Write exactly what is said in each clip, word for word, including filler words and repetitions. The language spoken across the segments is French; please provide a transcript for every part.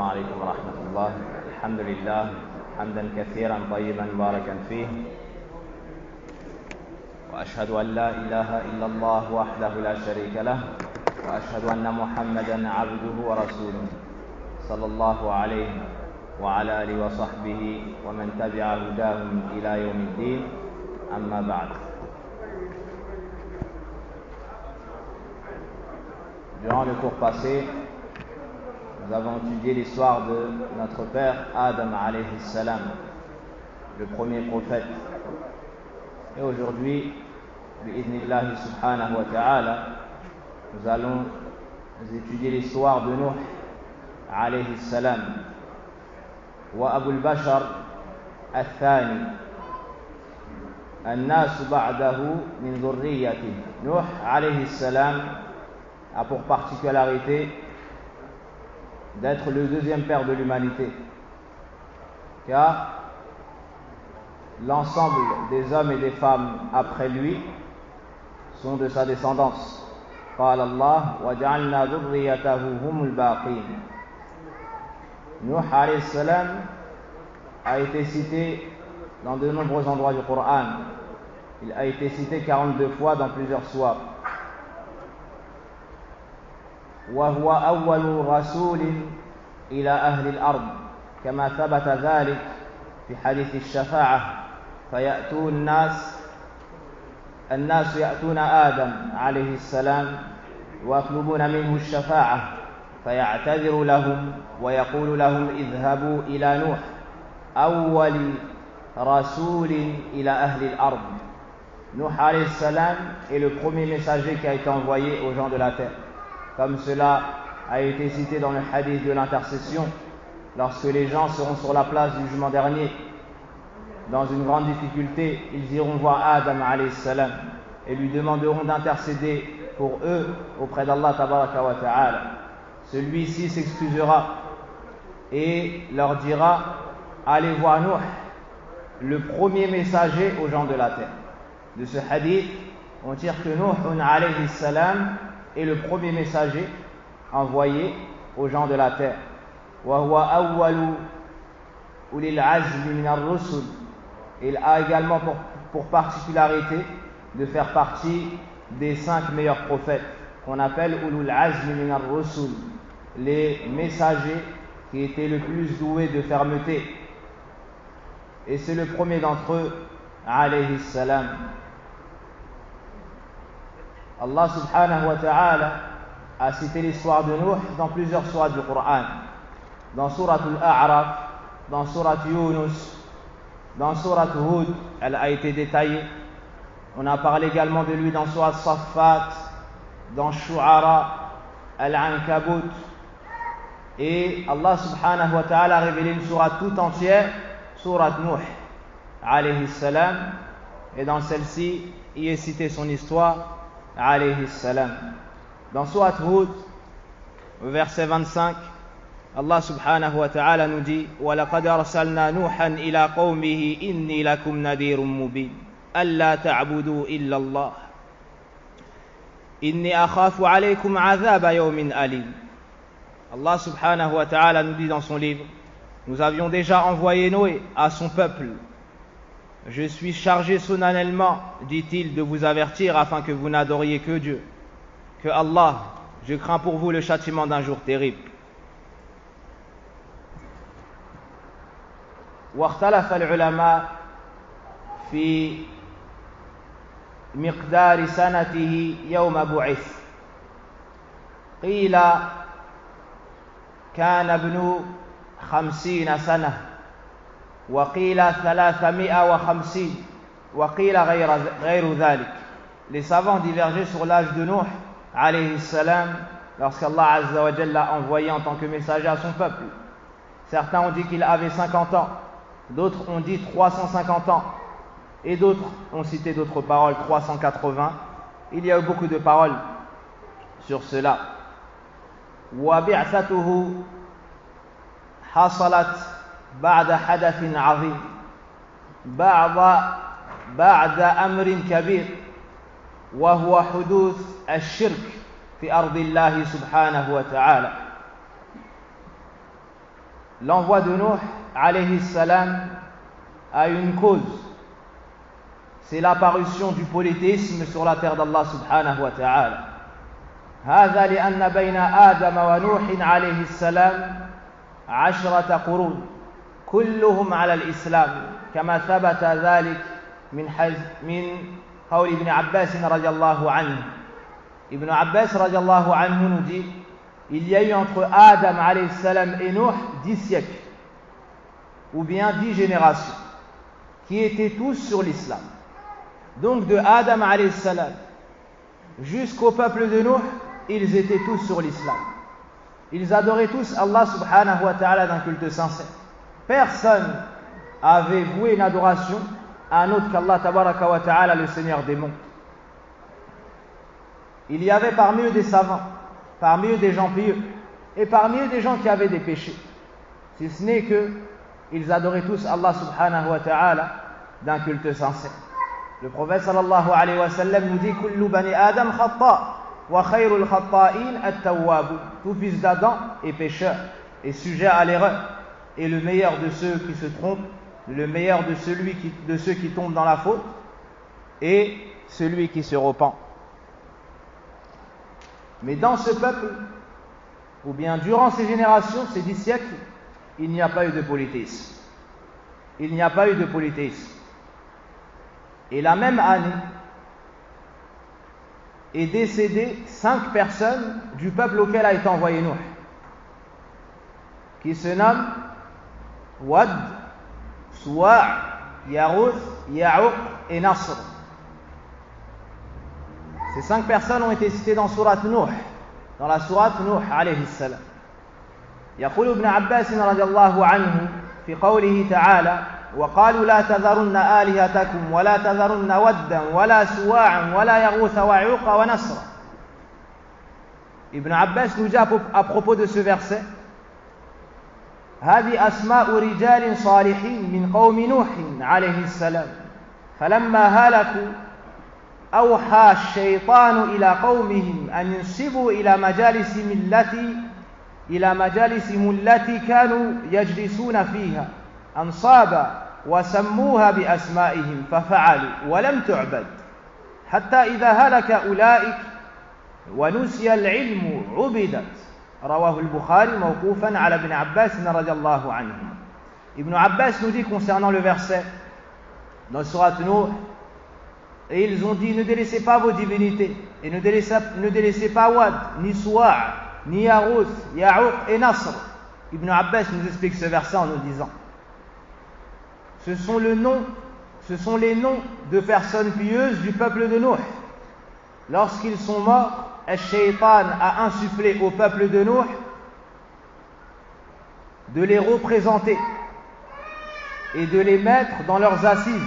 عليكم ورحمة الله. الحمد لله حمدا كثيرا طيبا مباركا فيه، وأشهد أن لا إله إلا الله وحده لا شريك له، وأشهد أن محمدا عبده ورسوله صلى الله عليه وعلى آله وصحبه ومن تبع هداهم إلى يوم الدين. أما بعد. Durant le cours passé, nous avons étudié l'histoire de notre père Adam alayhi salam, le premier prophète. Et aujourd'hui, bi'idhnillahi subhanahu wa ta'ala, nous allons étudier l'histoire de Nuh alayhi salam. Wa Abu al-Bashar al-Thani, الناس بعده من ذريته. Nuh alayhi salam a pour particularité d'être le deuxième père de l'humanité, car l'ensemble des hommes et des femmes après lui sont de sa descendance. قال الله وجعلنا ذريته هم الباقين. Nuh alayhi salam a été cité dans de nombreux endroits du Coran. Il a été cité quarante-deux fois dans plusieurs sourates. وهو أول رسول إلى أهل الأرض كما ثبت ذلك في حديث الشفاعة فيأتون الناس الناس يأتون آدم عليه السلام ويطلبون منه الشفاعة فيعتذر لهم ويقول لهم اذهبوا إلى نوح أول رسول إلى أهل الأرض. Nuh alayhi salam est le premier messager qui a été envoyé aux gens de la terre, comme cela a été cité dans le hadith de l'intercession. Lorsque les gens seront sur la place du jugement dernier dans une grande difficulté, ils iront voir Adam alayhi salam et lui demanderont d'intercéder pour eux auprès d'Allah tabaraka wa ta'ala. Celui-ci s'excusera et leur dira: allez voir Nuh, le premier messager aux gens de la terre. De ce hadith, on tire que Nuh alayhi salam est le premier messager envoyé aux gens de la terre. وهو أول أولي العزم من الرسل. Il a également pour, pour particularité de faire partie des cinq meilleurs prophètes qu'on appelle ulul azm min ar-rusul, les messagers qui étaient le plus doués de fermeté. Et c'est le premier d'entre eux, alayhi salam. Allah subhanahu wa ta'ala a cité l'histoire de Nuh dans plusieurs sourates du Coran. Dans Surat Al-A'raf, dans Surat Yunus, dans Surat Hud, elle a été détaillée. On a parlé également de lui dans Surat Saffat, dans Shu'ara, Al-Ankabut. Et Allah subhanahu wa ta'ala a révélé une sourate tout entière, Surat Nuh alayhi salam. Et dans celle-ci, il est cité son histoire, alayhi salam. Dans Surat Hud, verset vingt-cinq, Allah subhanahu wa ta'ala nous dit: وَلَقَدْ أَرْسَلْنَا نُوحًا إِلَى قَوْمِهِ إِنِّي لَكُمْ نَذِيرٌ مُبِينٌ أَلَّا تَعْبُدُوا إِلَّا اللَّهَ إِنِّي أَخَافُ عَلَيْكُمْ عَذَابَ يَوْمٍ أَلِيمٍ. Allah subhanahu wa ta'ala nous dit dans son livre: nous avions déjà envoyé Noé à son peuple. Je suis chargé solennellement, dit-il, de vous avertir afin que vous n'adoriez que Dieu. Que Allah, je crains pour vous le châtiment d'un jour terrible. واختلف العلماء في مقدار سنته يوم بعث. قيل كان ابن خمسين سنة، وقيل ثلاثمائة وخمسين، وقيل غير غير ذلك. Les savants divergeaient sur l'âge de Nuh alayhi salam lorsqu'Allah azza wa jalla l'a envoyé en tant que messager à son peuple. Certains ont dit qu'il avait cinquante ans, d'autres ont dit trois cent cinquante ans, et d'autres ont cité d'autres paroles, trois cent quatre-vingts. Il y a eu beaucoup de paroles sur cela. وبعثته حصلت بعد حدث عظيم بعد بعد أمر كبير وهو حدوث الشرك في أرض الله سبحانه وتعالى. l'envoi de Nuh alayhi salam a une cause. C'est l'apparition du polythéisme sur la terre d'Allah subhanahu wa ta'ala. هذا لأن بين آدم ونوح عليه السلام عشرة قرون كلهم على الإسلام كما ثبت ذلك من من قول ابن عباس رضي الله عنه. Ibn Abbas رضي الله عنه nous dit il y a eu entre Adam alayhi salam et Nuh dix siècles ou bien dix générations qui étaient tous sur l'islam. Donc de Adam alayhi salam jusqu'au peuple de Nuh, ils étaient tous sur l'islam. Ils adoraient tous Allah subhanahu wa ta'ala d'un culte sincère. Personne avait voué une adoration à un autre qu'Allah tabaraka wa ta'ala, le Seigneur des mondes. Il y avait parmi eux des savants, parmi eux des gens pieux, et parmi eux des gens qui avaient des péchés. Si ce n'est que ils adoraient tous Allah subhanahu wa ta'ala d'un culte sincère. Le prophète sallallahu alayhi wa sallam nous dit kullu bani Adam khata wa khayrul khata'in at-tawwab. Tout fils d'Adam est pécheur et sujet à l'erreur, et le meilleur de ceux qui se trompent, le meilleur de celui qui, de ceux qui tombent dans la faute, et celui qui se repent. Mais dans ce peuple, ou bien durant ces générations, ces dix siècles, il n'y a pas eu de polythéisme. Il n'y a pas eu de polythéisme. Et la même année est décédé cinq personnes du peuple auquel a été envoyé Nuh, qui se nomment Wad, Suwa', Yarouth, Ya'uq et Nasr. Ces cinq personnes ont été citées dans sourate Nuh, dans la sourate Nuh alayhi salam. يقول ابن عباس رضي الله عنه في قوله تعالى وقالوا لا تذرن آلهتكم ولا تذرن ودا ولا سواعا ولا يغوث ويعوق ونسرا. Ibn Abbas nous dit à propos de ce verset هذه أسماء رجال صالحين من قوم نوح عليه السلام فلما هلكوا أوحى الشيطان إلى قومهم أن ينسبوا إلى مجالس ملتي إلى مجالسهم التي كانوا يجلسون فيها أنصابا وسموها بأسمائهم ففعلوا ولم تعبد حتى إذا هلك أولئك ونسي العلم عبدت. رواه البخاري موقوفا على ابن عباس رضي الله عنه. Ibn Abbas nous dit concernant le verset dans Surat Nuh, et ils ont dit ne délaissez pas vos divinités et ne délaissez, ne délaissez pas Wad, ni Suwa', ni Yarouth, Ya'uq et Nasr. Ibn Abbas nous explique ce verset en nous disant ce sont, le nom, ce sont les noms de personnes pieuses du peuple de Nuh. Lorsqu'ils sont morts, Al-Shaytan a insufflé au peuple de Nuh de les représenter et de les mettre dans leurs assises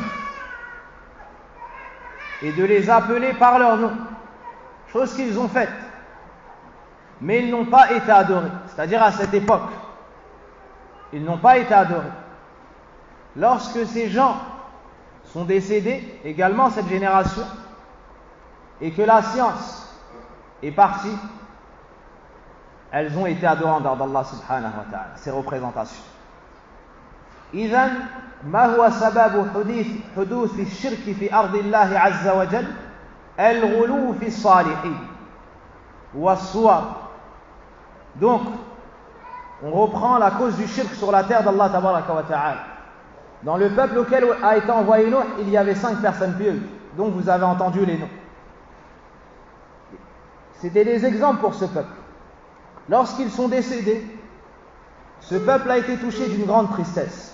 et de les appeler par leur nom, chose qu'ils ont faite, mais ils n'ont pas été adorés. C'est-à-dire à cette époque, ils n'ont pas été adorés. Lorsque ces gens sont décédés, également cette génération, et que la science est partie, elles ont été adorantes d'Allah subhanahu wa ta'ala, ces représentations. إذن ما هو سبب حدوث حدوث الشرك في أرض الله عز وجل؟ الغلو في الصالحين والصور. Donc, on reprend la cause du shirk sur la terre d'Allah tabaraka wa ta'ala. Dans le peuple auquel a été envoyé Nuh, il y avait cinq personnes pieuses, dont vous avez entendu les noms. C'était des exemples pour ce peuple. Lorsqu'ils sont décédés, ce peuple a été touché d'une grande tristesse.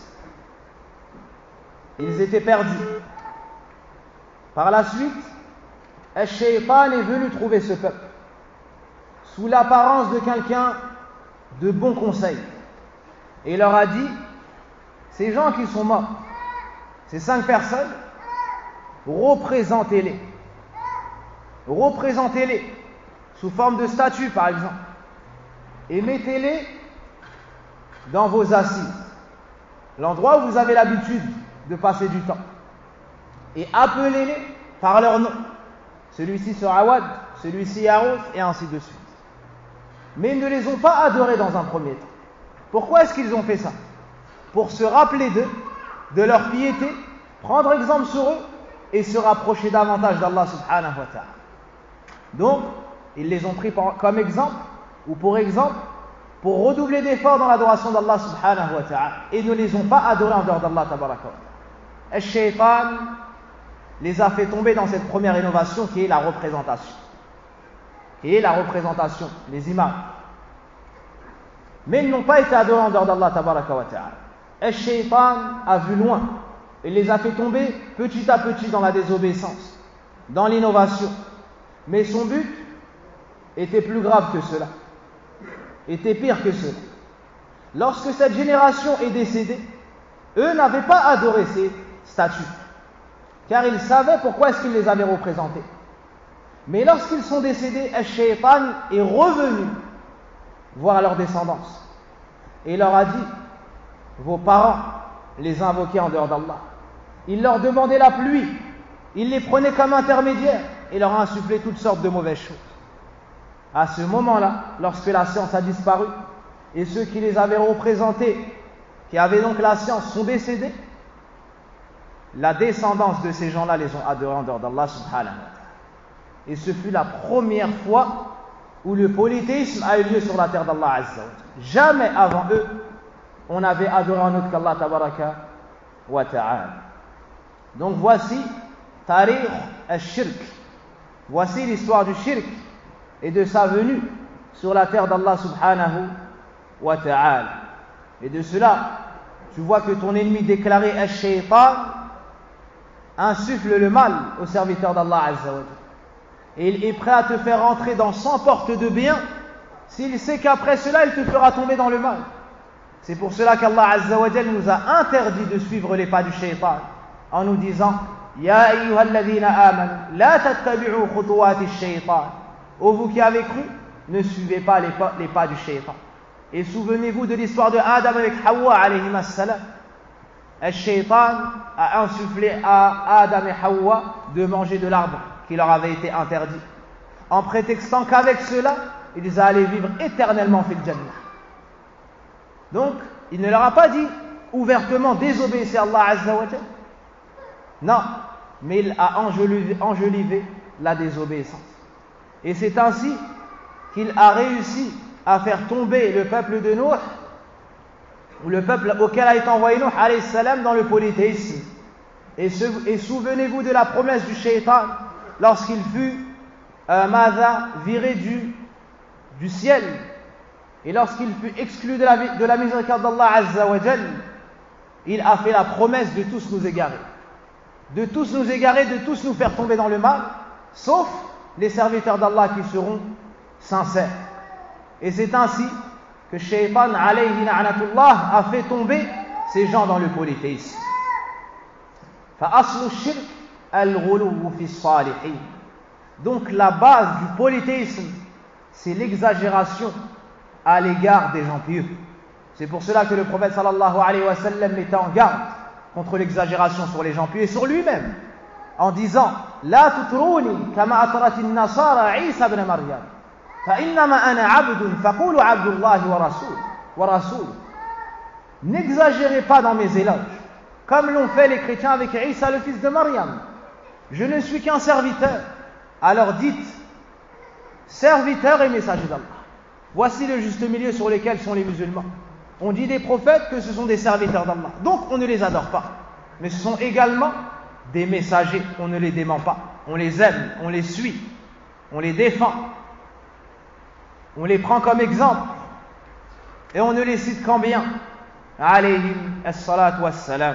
Ils étaient perdus. Par la suite, Al-Shaytan est venu trouver ce peuple sous l'apparence de quelqu'un de bon conseil et leur a dit ces gens qui sont morts, ces cinq personnes, représentez-les représentez-les sous forme de statues par exemple et mettez-les dans vos assises, l'endroit où vous avez l'habitude de passer du temps, et appelez-les par leur nom. Celui-ci sera Wad, celui-ci Yarouth, et ainsi de suite. Mais ils ne les ont pas adorés dans un premier temps. Pourquoi est-ce qu'ils ont fait ça? Pour se rappeler d'eux, de leur piété, prendre exemple sur eux et se rapprocher davantage d'Allah subhanahu wa ta'ala. Donc, ils les ont pris comme exemple, ou pour exemple, pour redoubler d'efforts dans l'adoration d'Allah subhanahu wa ta'ala, et ne les ont pas adorés en dehors d'Allah tabaraka wa ta'ala. Et Shaitan les a fait tomber dans cette première innovation qui est la représentation. Qui est la représentation, les images. Mais ils n'ont pas été adorés en dehors d'Allah tabaraka wa ta'ala. Et Shaitan a vu loin et les a fait tomber petit à petit dans la désobéissance, dans l'innovation. Mais son but était plus grave que cela, était pire que cela. Lorsque cette génération est décédée, eux n'avaient pas adoré ces statues, car ils savaient pourquoi est-ce qu'ils les avaient représentés. Mais lorsqu'ils sont décédés, Shaitan est revenu voir leur descendance et leur a dit: vos parents les invoquaient en dehors d'Allah, il leur demandait la pluie, il les prenait comme intermédiaires et leur a insufflé toutes sortes de mauvaises choses. À ce moment-là, lorsque la science a disparu et ceux qui les avaient représentés, qui avaient donc la science, sont décédés, la descendance de ces gens-là les ont adorés en dehors d'Allah subhanahu wa ta'ala. Et ce fut la première fois où le polythéisme a eu lieu sur la terre d'Allah azza wa jalla. Jamais avant eux on avait adoré un autre qu'Allah tabaraka wa ta'ala. Donc voici Tarikh al-Shirk, voici l'histoire du shirk et de sa venue sur la terre d'Allah subhanahu wa ta'ala. Et de cela, tu vois que ton ennemi déclaré al-Shaytan insuffle le mal au serviteur d'Allah azza wa jalla. Et il est prêt à te faire entrer dans cent portes de bien s'il sait qu'après cela il te fera tomber dans le mal. C'est pour cela qu'Allah azza wa jalla nous a interdit de suivre les pas du Shaytan en nous disant: Ya ayyuhalladhina amanu la tattabi'u khutuwati ash-shaytan. Ô vous qui avez cru, ne suivez pas les pas, les pas du Shaytan. Et souvenez-vous de l'histoire de Adam avec Hawa alayhi as-salam. Al-Shaytan a insufflé à Adam et Hawa de manger de l'arbre qui leur avait été interdit, en prétextant qu'avec cela, ils allaient vivre éternellement fil jannah. Donc, il ne leur a pas dit ouvertement désobéissez à Allah azza wa jalla. Non, mais il a enjolivé, enjolivé la désobéissance. Et c'est ainsi qu'il a réussi à faire tomber le peuple de Nuh, ou le peuple auquel a été envoyé Nuh alayhi salam, dans le polythéisme. Et, ce, et souvenez-vous de la promesse du Shaitan lorsqu'il fut euh, Maza viré du, du ciel, et lorsqu'il fut exclu de la, de la miséricorde d'Allah azza wa jalla, il a fait la promesse de tous nous égarer, de tous nous égarer, de tous nous faire tomber dans le mal, sauf les serviteurs d'Allah qui seront sincères. Et c'est ainsi que Shaitan alayhi la'natullah a fait tomber ces gens dans le polythéisme. فَأَصْلُ الشِّرْكِ الْغُلُوُّ فِي الصَّالِحِينَ. Donc la base du polythéisme, c'est l'exagération à l'égard des gens pieux. C'est pour cela que le prophète sallallahu alayhi wa sallam mettait en garde contre l'exagération sur les gens pieux et sur lui-même, en disant: La tutruni kama atratin nasara Isa ibn Maryam, fa innama ana abdun faqulu abdullahi wa rasul wa rasul. N'exagérez pas dans mes éloges, comme l'ont fait les chrétiens avec Isa le fils de Maryam. Je ne suis qu'un serviteur. Alors dites: serviteur et messager d'Allah. Voici le juste milieu sur lequel sont les musulmans. On dit des prophètes que ce sont des serviteurs d'Allah, donc on ne les adore pas. Mais ce sont également des messagers, on ne les dément pas. On les aime, on les suit, on les défend, on les prend comme exemple, et on ne les cite qu'en bien. Alayhim as-salatu was-salam.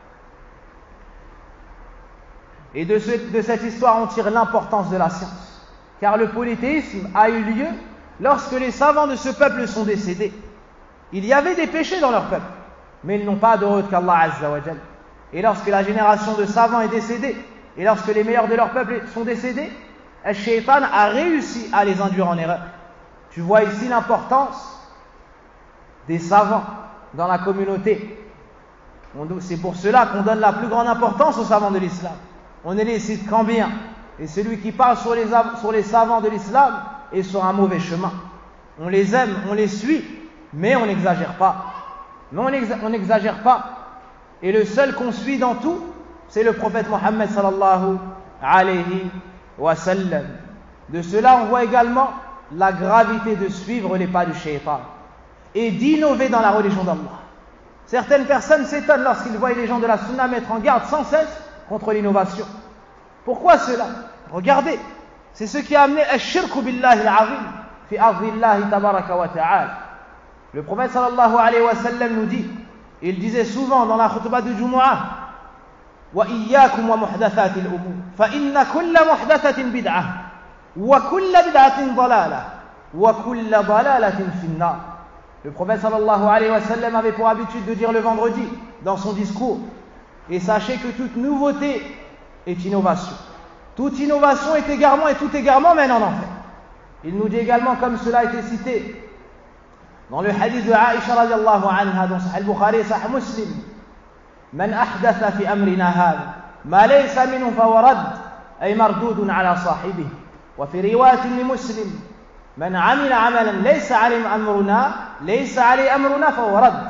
Et de, ce, de cette histoire, on tire l'importance de la science. Car le polythéisme a eu lieu lorsque les savants de ce peuple sont décédés. Il y avait des péchés dans leur peuple, mais ils n'ont pas adoré qu'Allah azza wa jalla. Et lorsque la génération de savants est décédée, et lorsque les meilleurs de leur peuple sont décédés, le Shaitan a réussi à les induire en erreur. Tu vois ici l'importance des savants dans la communauté. C'est pour cela qu'on donne la plus grande importance aux savants de l'islam. On ne les cite qu'en bien. Et celui qui parle sur les, sur les savants de l'islam est sur un mauvais chemin. On les aime, on les suit, mais on n'exagère pas. Mais on n'exagère pas. Et le seul qu'on suit dans tout, c'est le prophète Mohammed sallallahu alayhi wa sallam. De cela, on voit également la gravité de suivre les pas du shaitan et d'innover dans la religion d'Allah. Certaines personnes s'étonnent lorsqu'ils voient les gens de la sunna mettre en garde sans cesse contre l'innovation. Pourquoi cela? Regardez, c'est ce qui a amené al-shirku billahi al-azim fi ardillahi tabaraka wa ta'ala. Le prophète sallallahu alayhi wa sallam nous dit, il disait souvent dans la khutbah du Jumu'ah, wa iyyakum wa muhdathatil umur fa inna kulla muhdathatin bid'ah wa kulla bid'atin dalalah wa kulla dalalatin fin-nar. Le prophète sallallahu alayhi wa sallam avait pour habitude de dire le vendredi dans son discours, et sachez que toute nouveauté est innovation. Toute innovation est égarement et tout égarement mène en enfer. Il nous dit également, comme cela a été cité dans le hadith de Aïcha radiallahu anha dans Sahih Bukhari et Sahih Muslim, Man ahdatha fi amrina hadha ma laysa minhu fahuwa radd ay mardudun ala sahibihi. Wa fi riwayatin li Muslim, Man amila amalan laysa alayhi amruna laysa alayhi amruna fahuwa radd.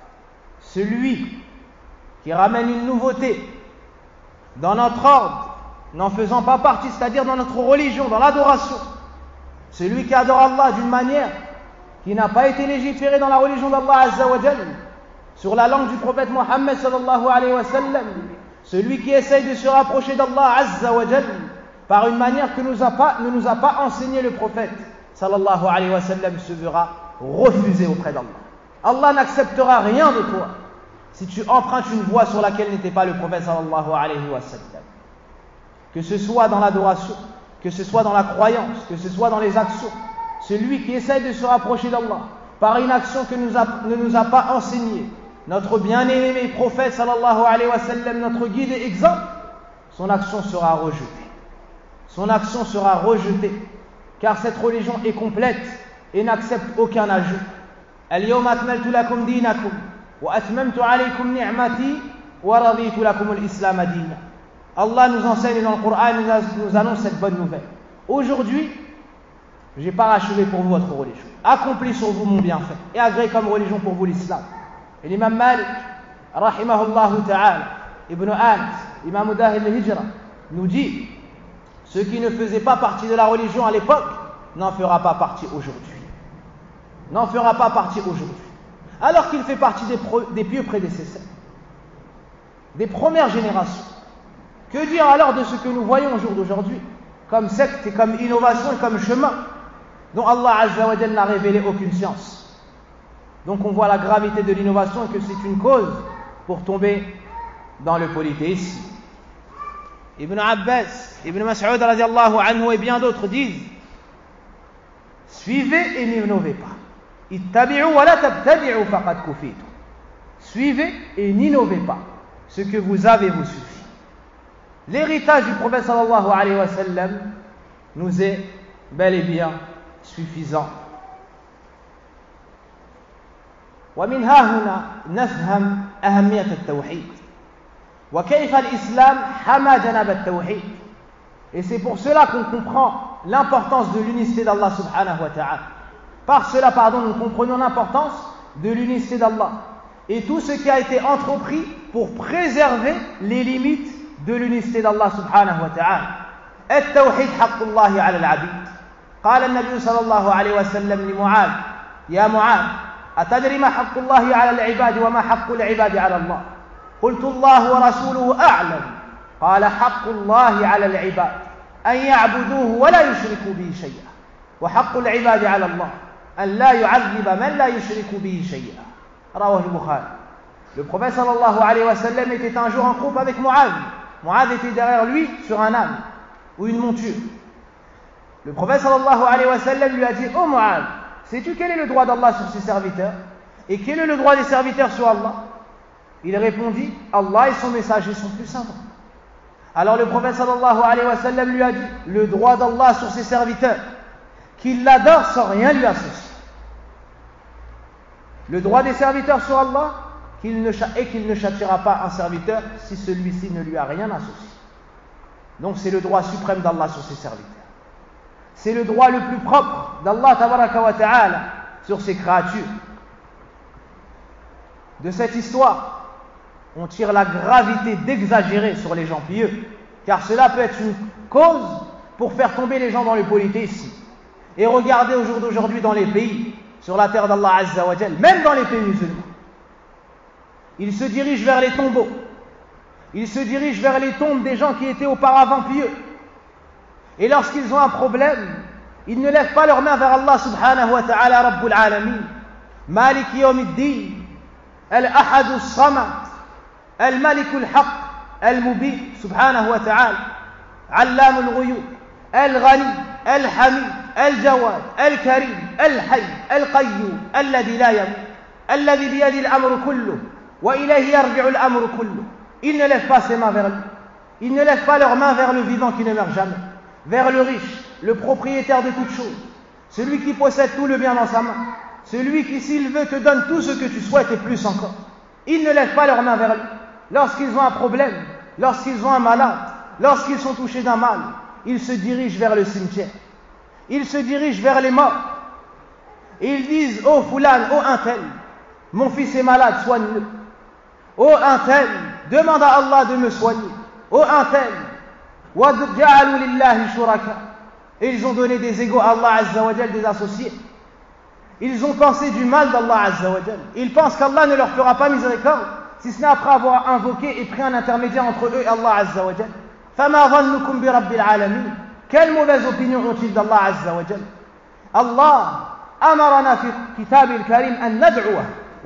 Celui qui ramène une nouveauté dans notre ordre, n'en faisant pas partie, c'est-à-dire dans notre religion, dans l'adoration, celui qui adore Allah d'une manière qui n'a pas été légiférée dans la religion d'Allah Azza wa Jal, sur la langue du prophète Mohammed sallallahu alayhi wa sallam, celui qui essaye de se rapprocher d'Allah Azza wa Jal par une manière que nous a pas, ne nous a pas enseigné le prophète sallallahu alayhi wa sallam, se verra refusé auprès d'Allah. Allah n'acceptera rien de toi si tu empruntes une voie sur laquelle n'était pas le prophète sallallahu alayhi wa sallam. Que ce soit dans l'adoration, que ce soit dans la croyance, que ce soit dans les actions, celui qui essaie de se rapprocher d'Allah par une action que nous a, ne nous a pas enseignée notre bien-aimé prophète sallallahu alayhi wa sallam, notre guide et exemple, son action sera rejetée. Son action sera rejetée, car cette religion est complète et n'accepte aucun ajout. Al-yawma akmaltu lakum dinakum wa atmamtu alaykum ni'mati wa raditu lakum al-islam dina. Allah nous enseigne dans le Coran, nous annonce cette bonne nouvelle. Aujourd'hui, j'ai parachevé pour vous votre religion, accompli sur vous mon bienfait et agréé comme religion pour vous l'islam. Et l'imam Malik, rahimahullah ta'ala, Ibn Anas, imam Dar al-Hijra, nous dit, ce qui ne faisait pas partie de la religion à l'époque n'en fera pas partie aujourd'hui. N'en fera pas partie aujourd'hui. Alors qu'il fait partie des, pro, des pieux prédécesseurs, des premières générations. Que dire alors de ce que nous voyons au jour d'aujourd'hui, comme secte et comme innovation et comme chemin, dont Allah Azza wa Jalla n'a révélé aucune science. Donc on voit la gravité de l'innovation et que c'est une cause pour tomber dans le polythéisme. Ibn Abbas, Ibn Mas'ud radiallahu anhu et bien d'autres disent, suivez et n'innovez pas. Ittabi'u wa la tabtadi'u faqad kufitu. Suivez et n'innovez pas. Ce que vous avez vous suffit. L'héritage du prophète sallallahu alayhi wa sallam nous est bel et bien suffisant. ومن ها هنا نفهم أهمية التوحيد وكيف الإسلام حمى جناب التوحيد. Et c'est pour cela qu'on comprend l'importance de l'unicité d'Allah subhanahu wa ta'ala. Par cela, pardon, nous comprenons l'importance de l'unicité d'Allah et tout ce qui a été entrepris pour préserver les limites de l'unicité d'Allah subhanahu wa ta'ala. التوحيد حق الله على العبيد. قال النبي صلى الله عليه وسلم لمعاذ يا معاذ أتدري ما حق الله على العباد وما حق العباد على الله؟ قلت الله ورسوله أعلم. قال حق الله على العباد أن يعبدوه ولا يشركوا به شيئا وحق العباد على الله أن لا يعذب من لا يشرك به شيئا. رواه البخاري. Le prophète sallallahu alayhi wa sallam était un jour en groupe avec Mu'adh. Mu'adh était derrière lui sur un âne ou une monture. Le prophète sallallahu alayhi wa sallam lui a dit, oh Mu'adh, sais-tu quel est le droit d'Allah sur ses serviteurs et quel est le droit des serviteurs sur Allah? Il répondit, Allah et son messager sont plus savants. Alors le prophète sallallahu alayhi wa sallam lui a dit, le droit d'Allah sur ses serviteurs, qu'il l'adore sans rien lui associer. Le droit des serviteurs sur Allah, qu'il ne, et qu'il ne châtiera pas un serviteur si celui-ci ne lui a rien associé. Donc c'est le droit suprême d'Allah sur ses serviteurs. C'est le droit le plus propre d'Allah tabaraka wa ta'ala sur ses créatures. de cette histoire, on tire la gravité d'exagérer sur les gens pieux, car cela peut être une cause pour faire tomber les gens dans le polythéisme. Et regardez au jour d'aujourd'hui dans les pays, sur la terre d'Allah Azza wa Jal, même dans les pays musulmans, ils se dirigent vers les tombeaux, ils se dirigent vers les tombes des gens qui étaient auparavant pieux. Et lorsqu'ils ont un problème, ils ne lèvent pas leurs mains vers Allah subhanahu wa ta'ala, Rabbul Alamin, Malik Yawmiddin, Al-Ahad As-Samad, Al-Malik Al-Haq, Al-Mubin, subhanahu wa ta'ala, Allam Al-Ghuyub, Al-Ghani, Al-Hamid, Al-Jawad, Al-Karim, Al-Hayy, Al-Qayyum, Alladhi la yamut, Alladhi biyadi al-amru kulluh, wa ilayhi yarji'u al-amru kulluh. Ils ne lèvent pas ses mains vers lui. Ils ne lèvent pas leurs mains vers le vivant qui ne meurt jamais, vers le riche, le propriétaire de toutes choses, celui qui possède tout le bien dans sa main, celui qui, s'il veut, te donne tout ce que tu souhaites et plus encore. Ils ne lèvent pas leurs mains vers lui. Lorsqu'ils ont un problème, lorsqu'ils ont un malade, lorsqu'ils sont touchés d'un mal, ils se dirigent vers le cimetière. Ils se dirigent vers les morts. Et ils disent: oh Fulan, oh un tel, mon fils est malade, soigne-le. Oh un tel, demande à Allah de me soigner. Oh un tel, وَجَعَلُوا لِلَّهِ شُرَكَاءَ. Et ils ont donné des égaux à Allah Azza wa Jal, des associés. Ils ont pensé du mal d'Allah Azza wa Jal. Ils pensent qu'Allah ne leur fera pas miséricorde, si ce n'est après avoir invoqué et pris un intermédiaire entre eux et Allah Azza wa Jal. فَمَا ظَنُّكُمْ بِرَبِّ الْعَالَمِينَ. Quelle mauvaise opinion ont-ils d'Allah Azza wa Jal? Allah أمرنا في كتاب الكريم أن ندعوه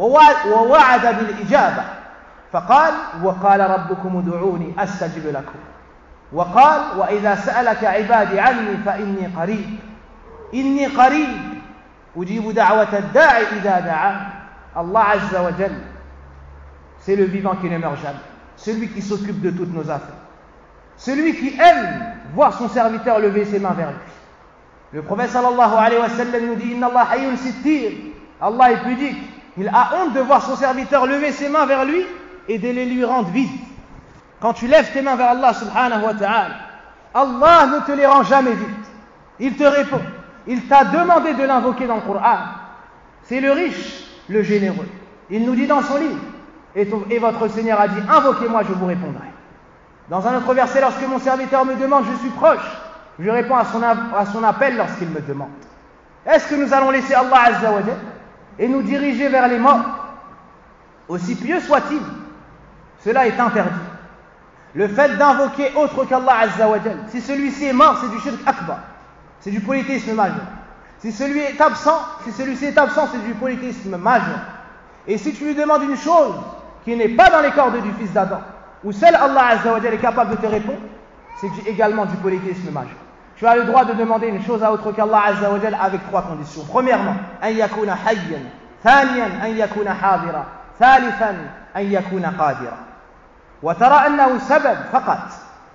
ووعد بالإجابة فقال: وقال ربكم ادعوني أستجب لكم. وقال: وإذا سألك عبادي عني فإني قريب إني قريب أجيب دعوة الداعي إذا دعان. Allah Azza wa Jal, c'est le vivant qui ne meurt jamais, celui qui s'occupe de toutes nos affaires, celui qui aime voir son serviteur lever ses mains vers lui. Le prophète sallallahu alayhi wa sallam nous dit: Inna Allah hayyun sittir. Allah est pudique, il a honte de voir son serviteur lever ses mains vers lui et de les lui rendre vides. Quand tu lèves tes mains vers Allah subhanahu wa ta'ala, Allah ne te les rend jamais vides. Il te répond. Il t'a demandé de l'invoquer dans le Coran. C'est le riche, le généreux. Il nous dit dans son livre: et, ton, et votre Seigneur a dit: invoquez-moi, je vous répondrai. Dans un autre verset, lorsque mon serviteur me demande, je suis proche, je réponds à son, à son appel lorsqu'il me demande. Est-ce que nous allons laisser Allah Azza wa Jal et nous diriger vers les morts, aussi pieux soit-il? Cela est interdit. Le fait d'invoquer autre qu'Allah Azza wa Jal, si celui-ci est mort, c'est du shirk akbar, c'est du polythéisme majeur. Si celui est absent, si celui-ci est absent, c'est du polythéisme majeur. Et si tu lui demandes une chose qui n'est pas dans les cordes du fils d'Adam, où seul Allah Azza wa Jal est capable de te répondre, c'est également du polythéisme majeur. Tu as le droit de demander une chose à autre qu'Allah Azza wa Jal avec trois conditions. Premièrement, an yakuna hayyan. Thaniyan, an yakuna hadira. Thalithan, an yakuna qadira. Wa tara annahu sabab faqat.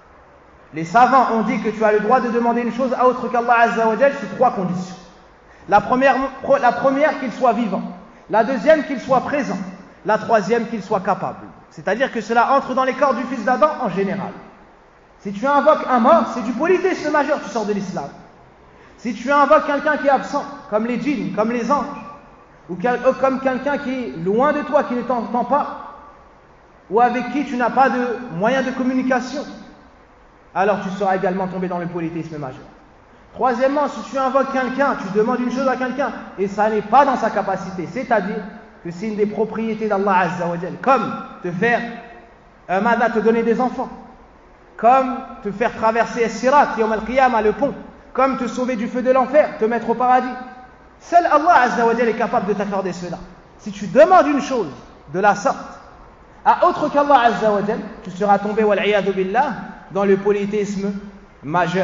Les savants ont dit que tu as le droit de demander une chose à autre qu'Allah Azza wa Jal sous trois conditions. La première, la première qu'il soit vivant. La deuxième, qu'il soit présent. La troisième, qu'il soit capable. C'est-à-dire que cela entre dans les cordes du fils d'Adam en général. Si tu invoques un mort, c'est du polythéisme majeur, tu sors de l'islam. Si tu invoques quelqu'un qui est absent, comme les djinns, comme les anges, ou comme quelqu'un qui est loin de toi, qui ne t'entend pas, ou avec qui tu n'as pas de moyen de communication, alors tu seras également tombé dans le polythéisme majeur. Troisièmement, si tu invoques quelqu'un, tu demandes une chose à quelqu'un, et ça n'est pas dans sa capacité, c'est-à-dire que c'est une des propriétés d'Allah Azza wa Jal, comme te faire, euh, Mada, te donner des enfants, comme te faire traverser As-Sirat, Yawm al-Qiyamah, le pont, comme te sauver du feu de l'enfer, te mettre au paradis. Seul Allah Azza wa Jal est capable de t'accorder cela. Si tu demandes une chose de la sorte à autre qu'Allah Azza wa Jal, tu seras tombé, wal-'iyadhu billah, dans le polythéisme majeur.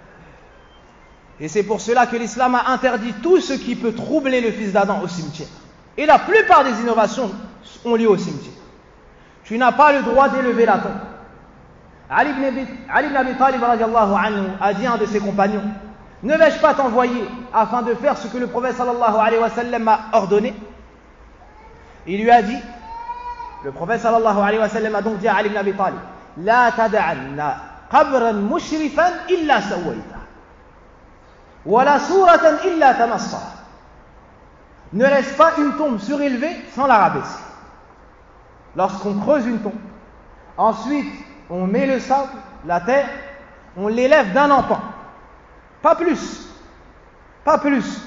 Et c'est pour cela que l'islam a interdit tout ce qui peut troubler le fils d'Adam au cimetière. Et la plupart des innovations ont lieu au cimetière. Tu n'as pas le droit d'élever la tombe. Ali ibn Abi Talib radiallahu anhu a dit à un de ses compagnons: ne vais-je pas t'envoyer afin de faire ce que le prophète sallallahu alayhi wa sallam m'a ordonné? Il lui a dit, le prophète sallallahu alayhi wa sallam a donc dit à Ali ibn Abi Talib: la tada'anna qabran mushrifan illa sawayta wa la suratan illa tamassa. Ne laisse pas une tombe surélevée sans la rabaisser. lorsqu'on creuse une tombe, ensuite on met le sable, la terre, on l'élève d'un empan, pas plus, pas plus.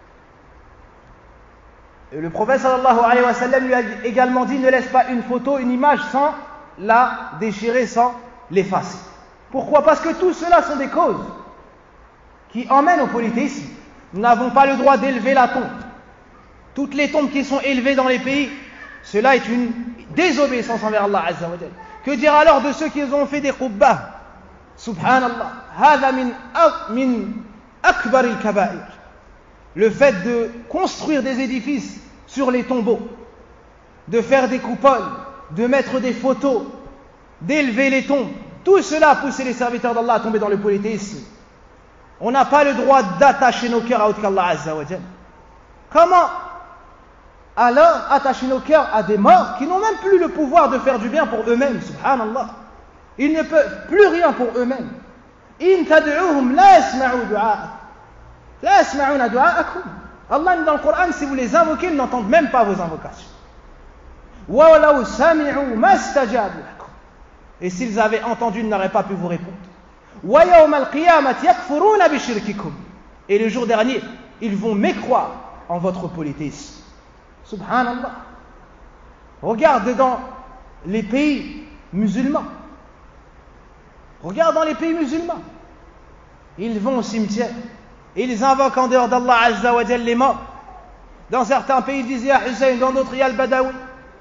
Et le prophète sallallahu alayhi wa sallam lui a également dit: ne laisse pas une photo, une image sans la déchirer, sans l'effacer. Pourquoi? Parce que tout cela sont des causes qui emmènent au polythéisme. Nous n'avons pas le droit d'élever la tombe. Toutes les tombes qui sont élevées dans les pays, cela est une désobéissance envers Allah Azza wa Jalla. Que dire alors de ceux qui ont fait des qubbah? Subhanallah, hada min min akbar al-kaba'ir. Le fait de construire des édifices sur les tombeaux, de faire des coupoles, de mettre des photos, d'élever les tombes, tout cela a poussé les serviteurs d'Allah à tomber dans le polythéisme. On n'a pas le droit d'attacher nos cœurs à autre qu'Allah Azza wa Jalla. Comment alors attacher nos cœurs à des morts qui n'ont même plus le pouvoir de faire du bien pour eux-mêmes? Subhanallah. Ils ne peuvent plus rien pour eux-mêmes. In tad'uhum la yasma'u du'a'akum. La yasma'una du'a'akum. Allah dit dans le Coran, si vous les invoquez, ils n'entendent même pas vos invocations. Wa law sami'u mastajabu lakum. Et s'ils avaient entendu, ils n'auraient pas pu vous répondre. Wa yawm al-qiyamati yakfuruna bi shirkikum. Et le jour dernier, ils vont mécroire en votre polythéisme. Subhanallah. Regarde dans les pays musulmans. Regarde dans les pays musulmans. Ils vont au cimetière. Ils invoquent en dehors d'Allah Azza wa Jalla les morts. Dans certains pays, ils disent Ya Hussein, dans d'autres, Ya al-Badawi,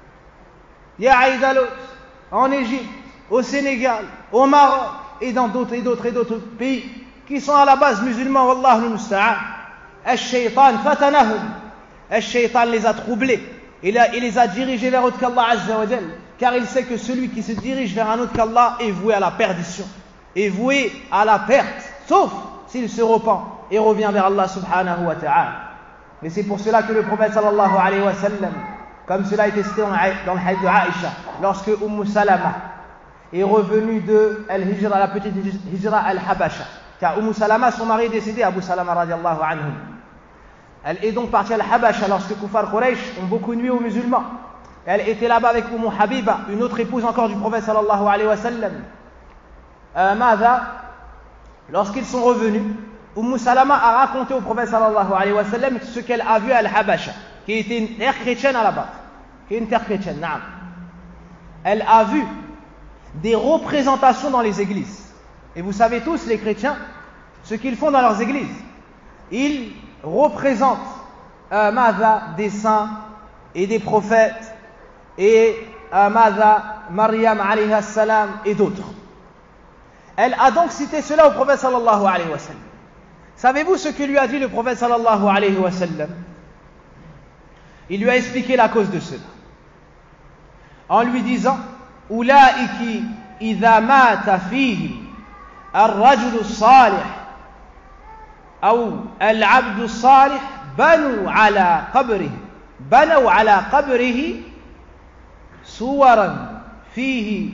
Ya Aïdalos, en Égypte, au Sénégal, au Maroc, et dans d'autres et d'autres et d'autres pays qui sont à la base musulmans. Wallahu al-musta'an. Al-shaytan fatanahum. Al-shaytan les a troublés. Il, a, il les a dirigés vers autre qu'Allah Azza wa Jalla. Car il sait que celui qui se dirige vers un autre qu'Allah est voué à la perdition, est voué à la perte, sauf s'il se repent et revient vers Allah subhanahu wa ta'ala. Mais c'est pour cela que le prophète sallallahu alayhi wa sallam, comme cela a été cité dans le hadith de Aïcha, lorsque Umm Salama est revenue de Al-Hijra, la petite Hijra Al-Habasha, car Umm Salama, son mari est décédé, Abu Salama radiallahu anhu. Elle est donc partie à Al-Habasha lorsque Kufar Quraysh ont beaucoup nuit aux musulmans. Elle était là-bas avec Umm Habiba, une autre épouse encore du prophète sallallahu alayhi wa sallam. Euh, Mada, lorsqu'ils sont revenus, Umm Salama a raconté au prophète sallallahu alayhi wa sallam ce qu'elle a vu à Al-Habasha, qui était une terre chrétienne à la base, qui est une terre chrétienne, naam. Elle a vu des représentations dans les églises. Et vous savez tous, les chrétiens, ce qu'ils font dans leurs églises. Ils représentent euh, Mada, des saints et des prophètes, et euh, Mada, Maryam alayha salam et d'autres. Elle a donc cité cela au prophète sallallahu alayhi wa sallam. Savez-vous ce que lui a dit le prophète sallallahu alayhi wa sallam? Il lui a expliqué la cause de cela en lui disant: Ulaiki idha mata fihim al-rajul salih ou al-abdu salih banu ala qabrihi banu ala qabrihi suwaran fihi.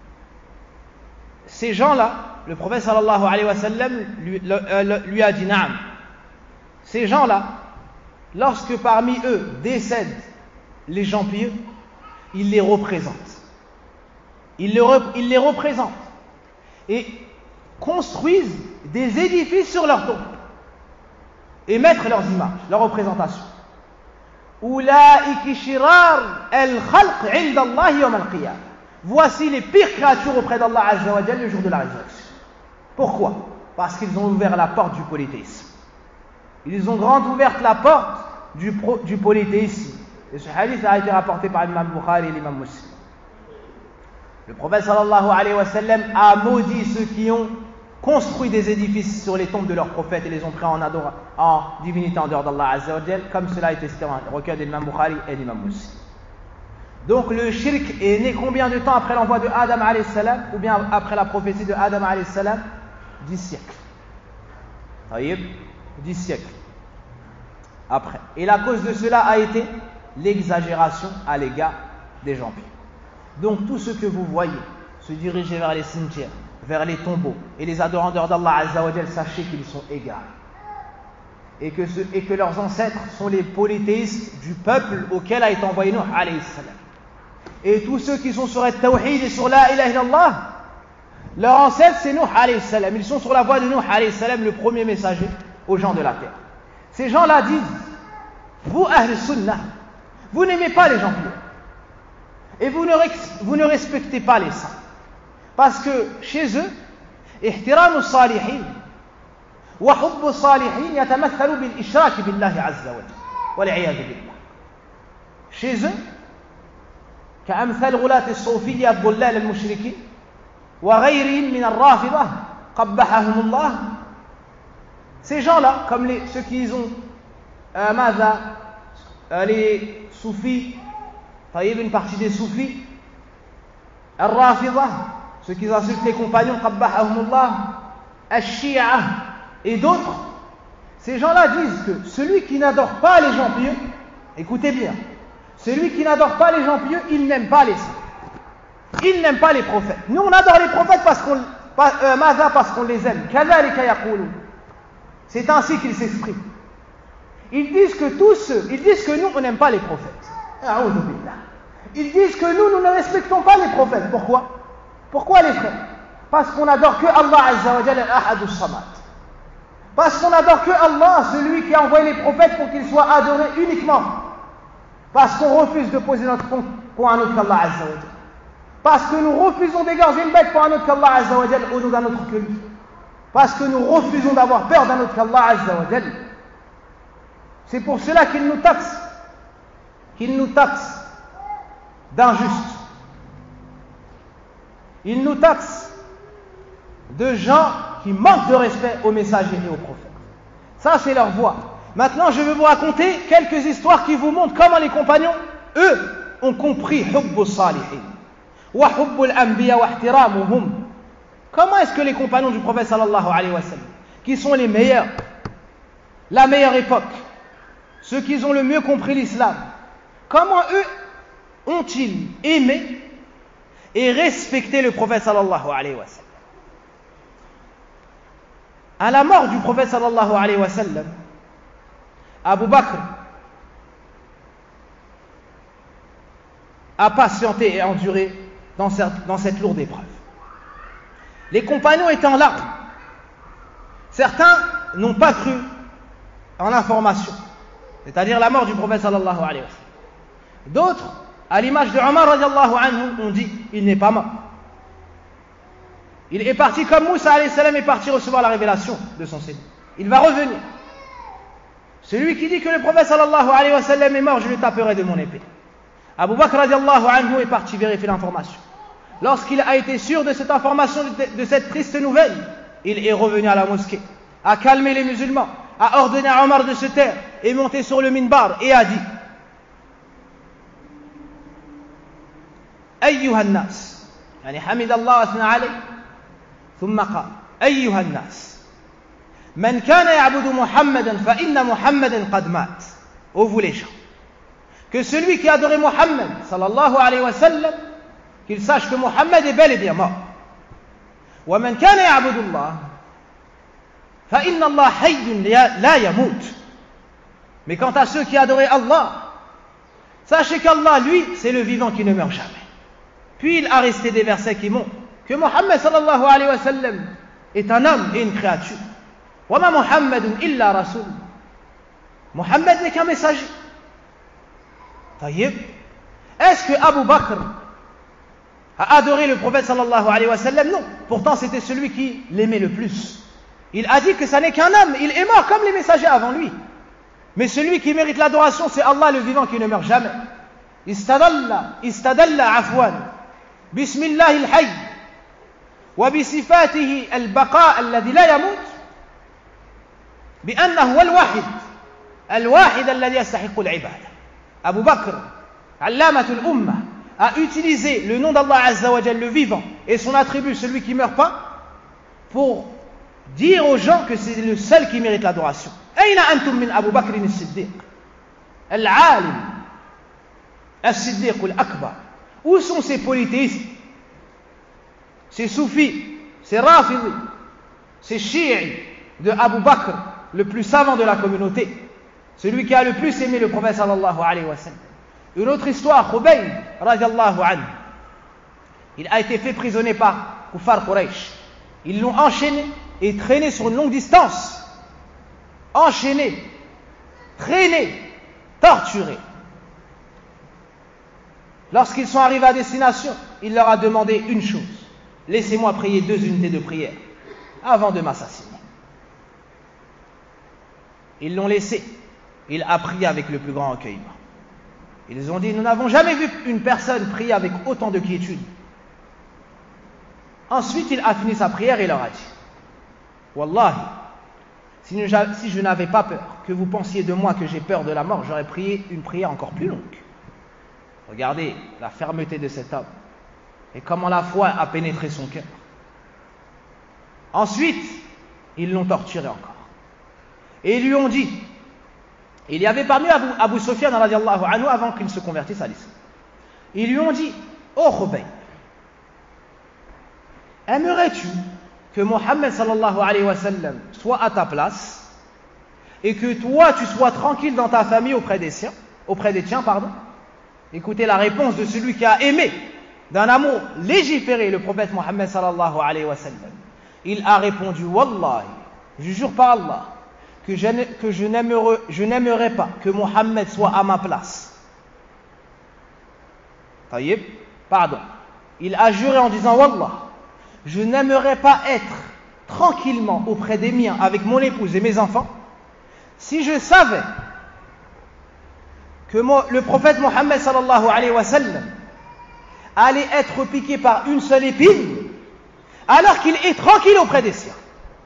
Ces gens-là, le prophète sallallahu alayhi wa sallam lui, le, euh, lui a dit: Naam, ces gens-là, lorsque parmi eux décèdent les gens pieux, ils les représentent. Ils les, rep- ils les représentent et construisent des édifices sur leur tombe et mettent leurs images, leurs représentations. Ulaiki shirar al-khalq inda Allah yawm al-qiyamah. Voici les pires créatures auprès d'Allah Azza wa Jalla le jour de la résurrection. Pourquoi? Parce qu'ils ont ouvert la porte du polythéisme. Ils ont grand ouvert la porte du, pro, du polythéisme. Et ce hadith a été rapporté par l'imam Bukhari et l'imam Muslim. Le prophète sallallahu alayhi wa sallam a maudit ceux qui ont construit des édifices sur les tombes de leurs prophètes et les ont pris en, adora, en divinité en dehors d'Allah Azza wa Jalla, comme cela a été cité dans le recueil de l'imam Bukhari et l'imam Muslim. Donc le shirk est né combien de temps après l'envoi de Adam alayhi salam, ou bien après la prophétie de Adam alayhi salam? Dix siècles. Taïb, dix siècles après. Et la cause de cela a été l'exagération à l'égard des gens pieux. Donc tout ce que vous voyez se diriger vers les cimetières, vers les tombeaux et les adorants d'Allah Azza wa Jal, sachez qu'ils sont égarés. Et que, ce, et que leurs ancêtres sont les polythéistes du peuple auquel a été envoyé Nuh alayhi salam. et tous ceux qui sont sur le tawhid et sur la ilaha illallah, leur ancêtre c'est Nuh alayhi salam. Ils sont sur la voie de Nuh alayhi salam, le premier messager aux gens de la terre. Ces gens-là disent, vous Ahl Sunnah, vous n'aimez pas les gens pieux et vous ne, vous ne respectez pas les saints, parce que chez eux, ihtiramu salihin wa hubbu salihin yatamathalu bil ishrak billahi azza wa jalla wal iyad billah. Chez eux, كأمثال غلاة الصوفية الضلال المشركين وغيرهم من الرافضة قبحهم الله. Ces gens-là, comme les, ceux qui ont euh, ماذا euh, les soufis, طيب, une partie des soufis, الرافضة, ceux qui insultent les compagnons, قبحهم الله, الشيعة et d'autres, ces gens-là disent que celui qui n'adore pas les gens pieux, écoutez bien, celui qui n'adore pas les gens pieux, il n'aime pas les saints. Il n'aime pas les prophètes. Nous, on adore les prophètes parce qu'on, euh, Maza, parce qu'on les aime. C'est ainsi qu'ils s'expriment. Ils disent que tous ceux, ils disent que nous, on n'aime pas les prophètes. Ils disent que nous, nous ne respectons pas les prophètes. Pourquoi? Pourquoi les frères? Parce qu'on adore que Allah Azza wa Jalla al-Ahad as-Samad. Parce qu'on adore que Allah, celui qui a envoyé les prophètes pour qu'ils soient adorés uniquement. Parce qu'on refuse de poser notre compte pour un autre qu'Allah Azza wa Jalla. Parce que nous refusons d'égorger une bête pour un autre qu'Allah Azza wa Jalla au nom d'un autre que lui. Parce que nous refusons d'avoir peur d'un autre qu'Allah Azza wa Jalla. C'est pour cela qu'il nous taxe, qu'il nous taxe d'injustes. Il nous taxe de gens qui manquent de respect aux messagers et aux prophètes. Ça, c'est leur voie. Maintenant, je vais vous raconter quelques histoires qui vous montrent comment les compagnons, eux, ont compris hubbu salihin wa hubbu al-anbiya wa ihtiramuhum. Comment est-ce que les compagnons du prophète sallallahu alayhi wa sallam, qui sont les meilleurs, la meilleure époque, ceux qui ont le mieux compris l'islam, comment eux ont-ils aimé et respecté le prophète sallallahu alayhi wa sallam? À la mort du prophète sallallahu alayhi wa sallam, Abu Bakr a patienté et enduré dans cette, dans cette lourde épreuve. Les compagnons étaient en larmes. Certains n'ont pas cru en l'information, c'est-à-dire la mort du prophète sallallahu alayhi wa sallam. D'autres, à l'image de Omar radiallahu anhu, ont dit il n'est pas mort. Il est parti comme Moussa alayhi salam est parti recevoir la révélation de son Seigneur. Il va revenir. Celui qui dit que le prophète sallallahu alayhi wa sallam est mort, je le taperai de mon épée. Abu Bakr radiallahu anhu est parti vérifier l'information. Lorsqu'il a été sûr de cette information, de cette triste nouvelle, il est revenu à la mosquée, a calmé les musulmans, a ordonné à Omar de se taire et monter sur le minbar et a dit أيها الناس يعني حمد الله وأثنى عليه ثم قال أيها الناس من كان يعبد محمدا فإن محمدا قد مات. Ô vous les gens, que celui qui adorait Muhammad sallallahu alayhi wa sallam, qu'il sache que Muhammad est bel et bien mort. ومن كان يعبد الله فإن الله حي لا يموت. Mais quant à ceux qui adoraient Allah, sachez qu'Allah, lui, c'est le vivant qui ne meurt jamais. Puis il a resté des versets qui montrent que Muhammad sallallahu alayhi wa sallam est un homme et une créature. وما محمد إلا رسول. Muhammad n'est qu'un messager. طيب, est-ce que Abu Bakr a adoré le prophète sallallahu alayhi wa sallam? Non. Pourtant, c'était celui qui l'aimait le plus. Il a dit que ça n'est qu'un homme. Il est mort comme les messagers avant lui. Mais celui qui mérite l'adoration, c'est Allah le vivant qui ne meurt jamais. Istadalla, istadalla afwan. Bismillah al-hayy. Wa bisifatihi al-baqa alladhi la yamut. بأنه هو الواحد الواحد الذي يستحق العبادة. Abu Bakr, علامة الأمة, a utilisé le nom d'Allah Azza wa Jalla, le vivant, et son attribut, celui qui ne meurt pas, pour dire aux gens que c'est le seul qui mérite l'adoration. أين أنتم من أبو بكر الصديق العالم الصديق الأكبر? Où sont ces polythéistes, ces soufis, ces rafidis, ces chiites de Abu Bakr, le plus savant de la communauté, celui qui a le plus aimé le prophète sallallahu alayhi wa sallam? Une autre histoire, Khubayb, radiallahu anhu. Il a été fait prisonnier par Kuffar Quraysh. Ils l'ont enchaîné et traîné sur une longue distance. Enchaîné, traîné, torturé. Lorsqu'ils sont arrivés à destination, il leur a demandé une chose. Laissez-moi prier deux unités de prière avant de m'assassiner. Ils l'ont laissé. Il a prié avec le plus grand recueillement. Ils ont dit, nous n'avons jamais vu une personne prier avec autant de quiétude. Ensuite, il a fini sa prière et leur a dit, Wallahi, si je n'avais pas peur que vous pensiez de moi que j'ai peur de la mort, j'aurais prié une prière encore plus longue. Regardez la fermeté de cet homme et comment la foi a pénétré son cœur. Ensuite, ils l'ont torturé encore. Et ils lui ont dit, il y avait parmi Abu, Abu Sufyan radiallahu anhu avant qu'il se convertisse à l'islam. Ils lui ont dit, oh Khubayb, aimerais-tu que Mohammed sallallahu alayhi wa sallam soit à ta place et que toi tu sois tranquille dans ta famille auprès des siens, auprès des tiens, pardon. Écoutez la réponse de celui qui a aimé d'un amour légiféré le prophète Mohammed sallallahu alayhi wa sallam. Il a répondu, Wallahi, je jure par Allah que je, que je n'aimerais, je n'aimerais pas que Mohammed soit à ma place. Taïb, pardon. Il a juré en disant, Wallah, je n'aimerais pas être tranquillement auprès des miens avec mon épouse et mes enfants si je savais que moi, le prophète Mohammed sallallahu alayhi wa sallam allait être piqué par une seule épine alors qu'il est tranquille auprès des siens.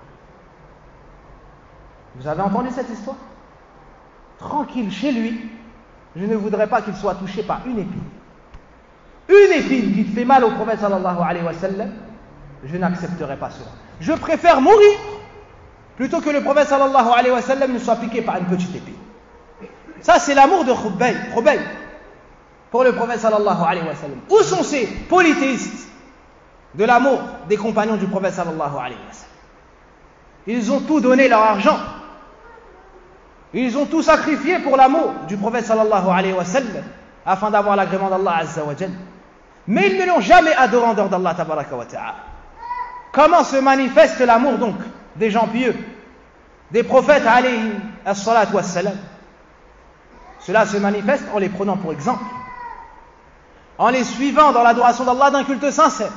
Vous avez entendu cette histoire? Tranquille chez lui, je ne voudrais pas qu'il soit touché par une épine. Une épine qui fait mal au prophète sallallahu alayhi wa sallam, je n'accepterai pas cela. Je préfère mourir plutôt que le prophète sallallahu alayhi wa sallam ne soit piqué par une petite épine. Ça, c'est l'amour de Khubayb, Khubayb pour le prophète sallallahu alayhi wa sallam. Où sont ces polythéistes de l'amour des compagnons du prophète sallallahu alayhi wa sallam? Ils ont tout donné, leur argent. Ils ont tout sacrifié pour l'amour du prophète sallallahu alayhi wa sallam afin d'avoir l'agrément d'Allah azza wa jalla. Mais ils ne l'ont jamais adoré en dehors d'Allah tabaraka wa ta'ala. Comment se manifeste l'amour donc des gens pieux, des prophètes alayhi as-salatu was-salam? Cela se manifeste en les prenant pour exemple, en les suivant dans l'adoration d'Allah d'un culte sincère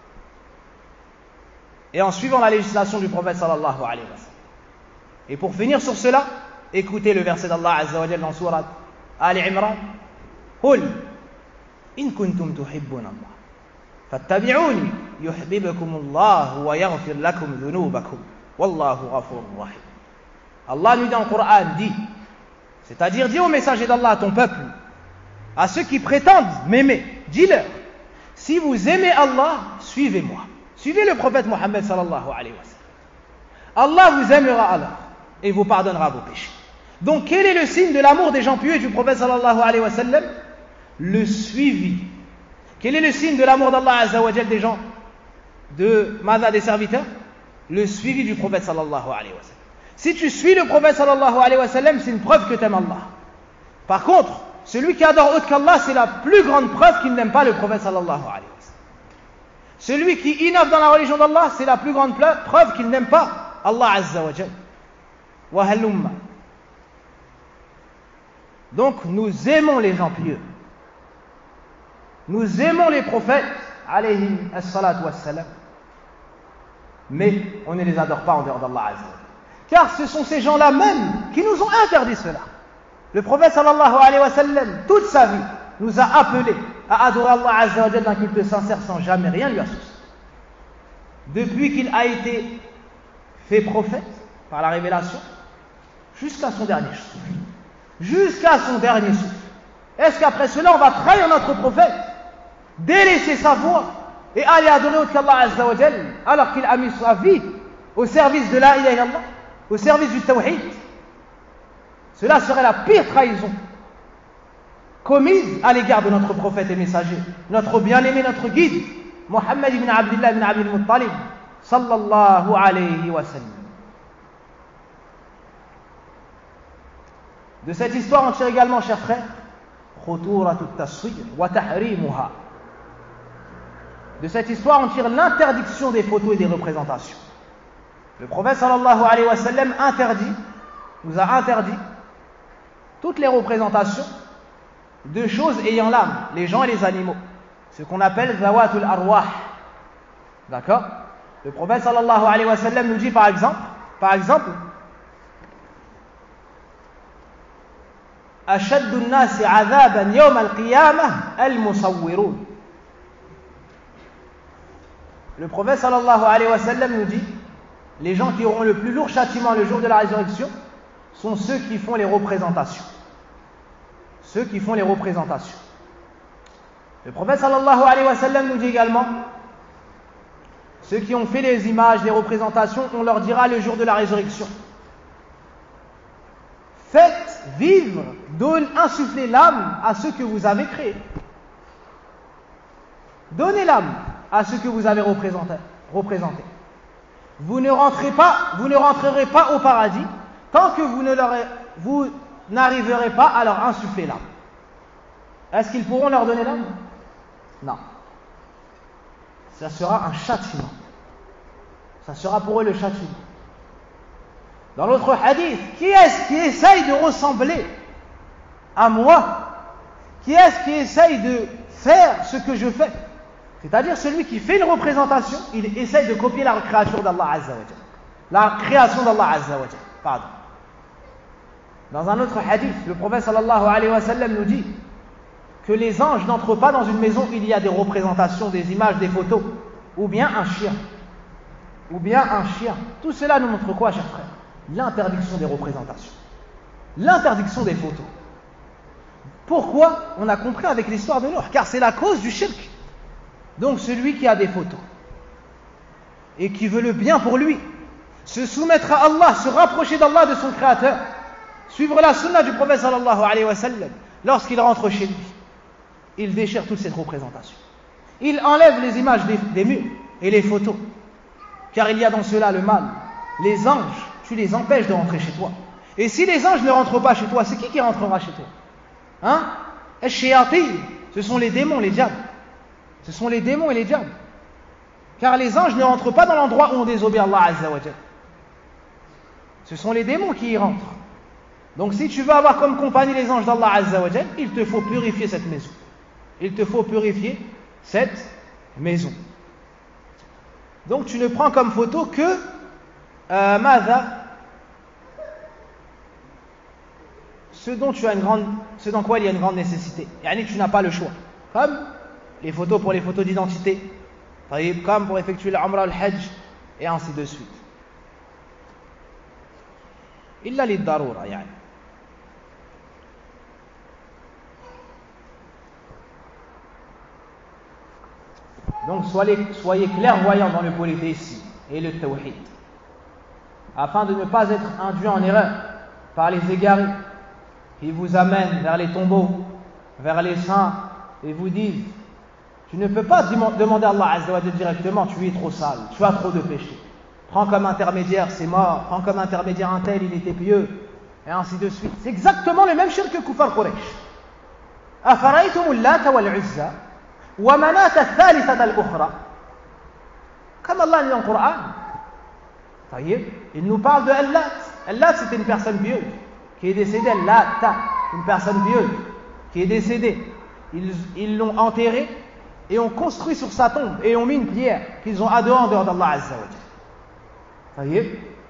et en suivant la législation du prophète sallallahu alayhi wa sallam. Et pour finir sur cela, écoutez le verset d'Allah azza wa jalla dans sourate Ali Imran. Qul in kuntum tuhibbuna Allah fattabi'uni yuhibbukum Allah wa yaghfir lakum dhunubakum wallahu ghafurur rahim. Allah nous dit dans le Coran, dit, c'est-à-dire dis au messager d'Allah, à ton peuple, à ceux qui prétendent m'aimer, dis-leur, si vous aimez Allah, suivez-moi. Suivez le prophète Mohammed sallallahu alayhi wa sallam. Allah vous aimera alors et vous pardonnera vos péchés. Donc quel est le signe de l'amour des gens pieux et du prophète sallallahu alayhi wa sallam? Le suivi. Quel est le signe de l'amour d'Allah azza wa jalla des gens de Mada, des serviteurs? Le suivi du prophète sallallahu alayhi wa sallam. Si tu suis le prophète sallallahu alayhi wa sallam, c'est une preuve que tu aimes Allah. Par contre, celui qui adore autre qu'Allah, c'est la plus grande preuve qu'il n'aime pas le prophète sallallahu alayhi wa sallam. Celui qui innove dans la religion d'Allah, c'est la plus grande preuve qu'il n'aime pas Allah azza wa jalla. Wa halumma. Donc nous aimons les gens pieux. Nous aimons les prophètes alayhi as-salatu was-salam. Mais on ne les adore pas en dehors d'Allah azza wa jalla. Car ce sont ces gens-là même qui nous ont interdit cela. Le prophète sallallahu alayhi wa sallam, toute sa vie, nous a appelés à adorer Allah azza wa jalla d'un culte sincère sans jamais rien lui associer. Depuis qu'il a été fait prophète par la révélation, jusqu'à son dernier souffle. Jusqu'à son dernier souffle. Est-ce qu'après cela on va trahir notre prophète, délaisser sa voix et aller adorer autre qu'Allah azza wa jalla alors qu'il a mis sa vie au service de la ilaha illallah, au service du tawhid? Cela serait la pire trahison commise à l'égard de notre prophète et messager, notre bien-aimé, notre guide, Mohammed ibn Abdullah ibn Abdul Muttalib, sallallahu alayhi wa sallam. De cette histoire, on tire également, chers frères, De cette histoire, on tire l'interdiction des photos et des représentations. Le prophète sallallahu alayhi wa sallam interdit, nous a interdit toutes les représentations de choses ayant l'âme, les gens et les animaux, ce qu'on appelle zawatul arwah. D'accord? Le prophète sallallahu alayhi wa sallam nous dit par exemple, par exemple, ashaddu an-nasi 'adhaban yawm al-qiyamah al-musawwirun. Le prophète sallallahu alayhi wa sallam nous dit, les gens qui auront le plus lourd châtiment le jour de la résurrection sont ceux qui font les représentations. Ceux qui font les représentations. Le prophète sallallahu alayhi wa sallam nous dit également, ceux qui ont fait les images, les représentations, on leur dira le jour de la résurrection, faites vivre, donne, insufflez l'âme à ceux que vous avez créés. Donnez l'âme à ceux que vous avez représentés. représentés. Vous ne rentrez pas, vous ne rentrerez pas au paradis tant que vous ne leur, vous n'arriverez pas à leur insuffler l'âme. Est-ce qu'ils pourront leur donner l'âme? Non. Ça sera un châtiment. Ça sera pour eux le châtiment. Dans l'autre hadith, qui est-ce qui essaye de ressembler à moi? Qui est-ce qui essaye de faire ce que je fais? C'est-à-dire celui qui fait une représentation, il essaye de copier la création d'Allah Azza wa Jalla. La création d'Allah Azza wa Jalla. Pardon. Dans un autre hadith, le prophète sallallahu alayhi wa sallam nous dit que les anges n'entrent pas dans une maison où il y a des représentations, des images, des photos, ou bien un chien. Ou bien un chien. Tout cela nous montre quoi, chers frères? L'interdiction des représentations. L'interdiction des photos. Pourquoi? On a compris avec l'histoire de Nuh, car c'est la cause du shirk. Donc celui qui a des photos et qui veut le bien pour lui, se soumettre à Allah, se rapprocher d'Allah, de son créateur, suivre la sunna du prophète sallallahu alayhi wa sallam, lorsqu'il rentre chez lui, il déchire toute cette représentation. Il enlève les images des, des murs et les photos, car il y a dans cela le mal. Les anges, tu les empêches de rentrer chez toi. Et si les anges ne rentrent pas chez toi, c'est qui qui rentrera chez toi? Hein? Ash-shayatin, ce sont les démons, les diables. Ce sont les démons et les diables. Car les anges ne rentrent pas dans l'endroit où on désobéit à Allah Azza wa Jalla. Ce sont les démons qui y rentrent. Donc si tu veux avoir comme compagnie les anges d'Allah Azza wa Jalla, il te faut purifier cette maison. Il te faut purifier cette maison. Donc tu ne prends comme photo que euh, Mada, ce dont tu as une grande, ce dans quoi il y a une grande nécessité. Yani tu n'as pas le choix. Comme les photos pour les photos d'identité, comme pour effectuer l'Umrah, al-Hajj, et ainsi de suite. Illa lid-darura, yani. Donc soyez, soyez clairvoyants dans le polythéisme et le tawhid, afin de ne pas être induits en erreur par les égarés qui vous amènent vers les tombeaux, vers les saints, et vous disent: tu ne peux pas demander à Allah Azza wa Jalla directement, tu es trop sale, tu as trop de péchés. Prends comme intermédiaire, c'est mort. Prends comme intermédiaire un tel, il était pieux. Et ainsi de suite. C'est exactement le même shirk que Kufar Quraysh. Afaraytum Lata wal Uzza wa Manat al-Thalithata al-Ukhra. Comme Allah dit dans le Coran. Il nous parle de Al-Lat. Al-Lat, c'était une personne pieuse qui est décédée. Al-Lata, une personne pieuse qui est décédée. Ils, ils l'ont enterré et ont construit sur sa tombe et ont mis une pierre qu'ils ont adorée en dehors d'Allah Azza wa Jalla. طيب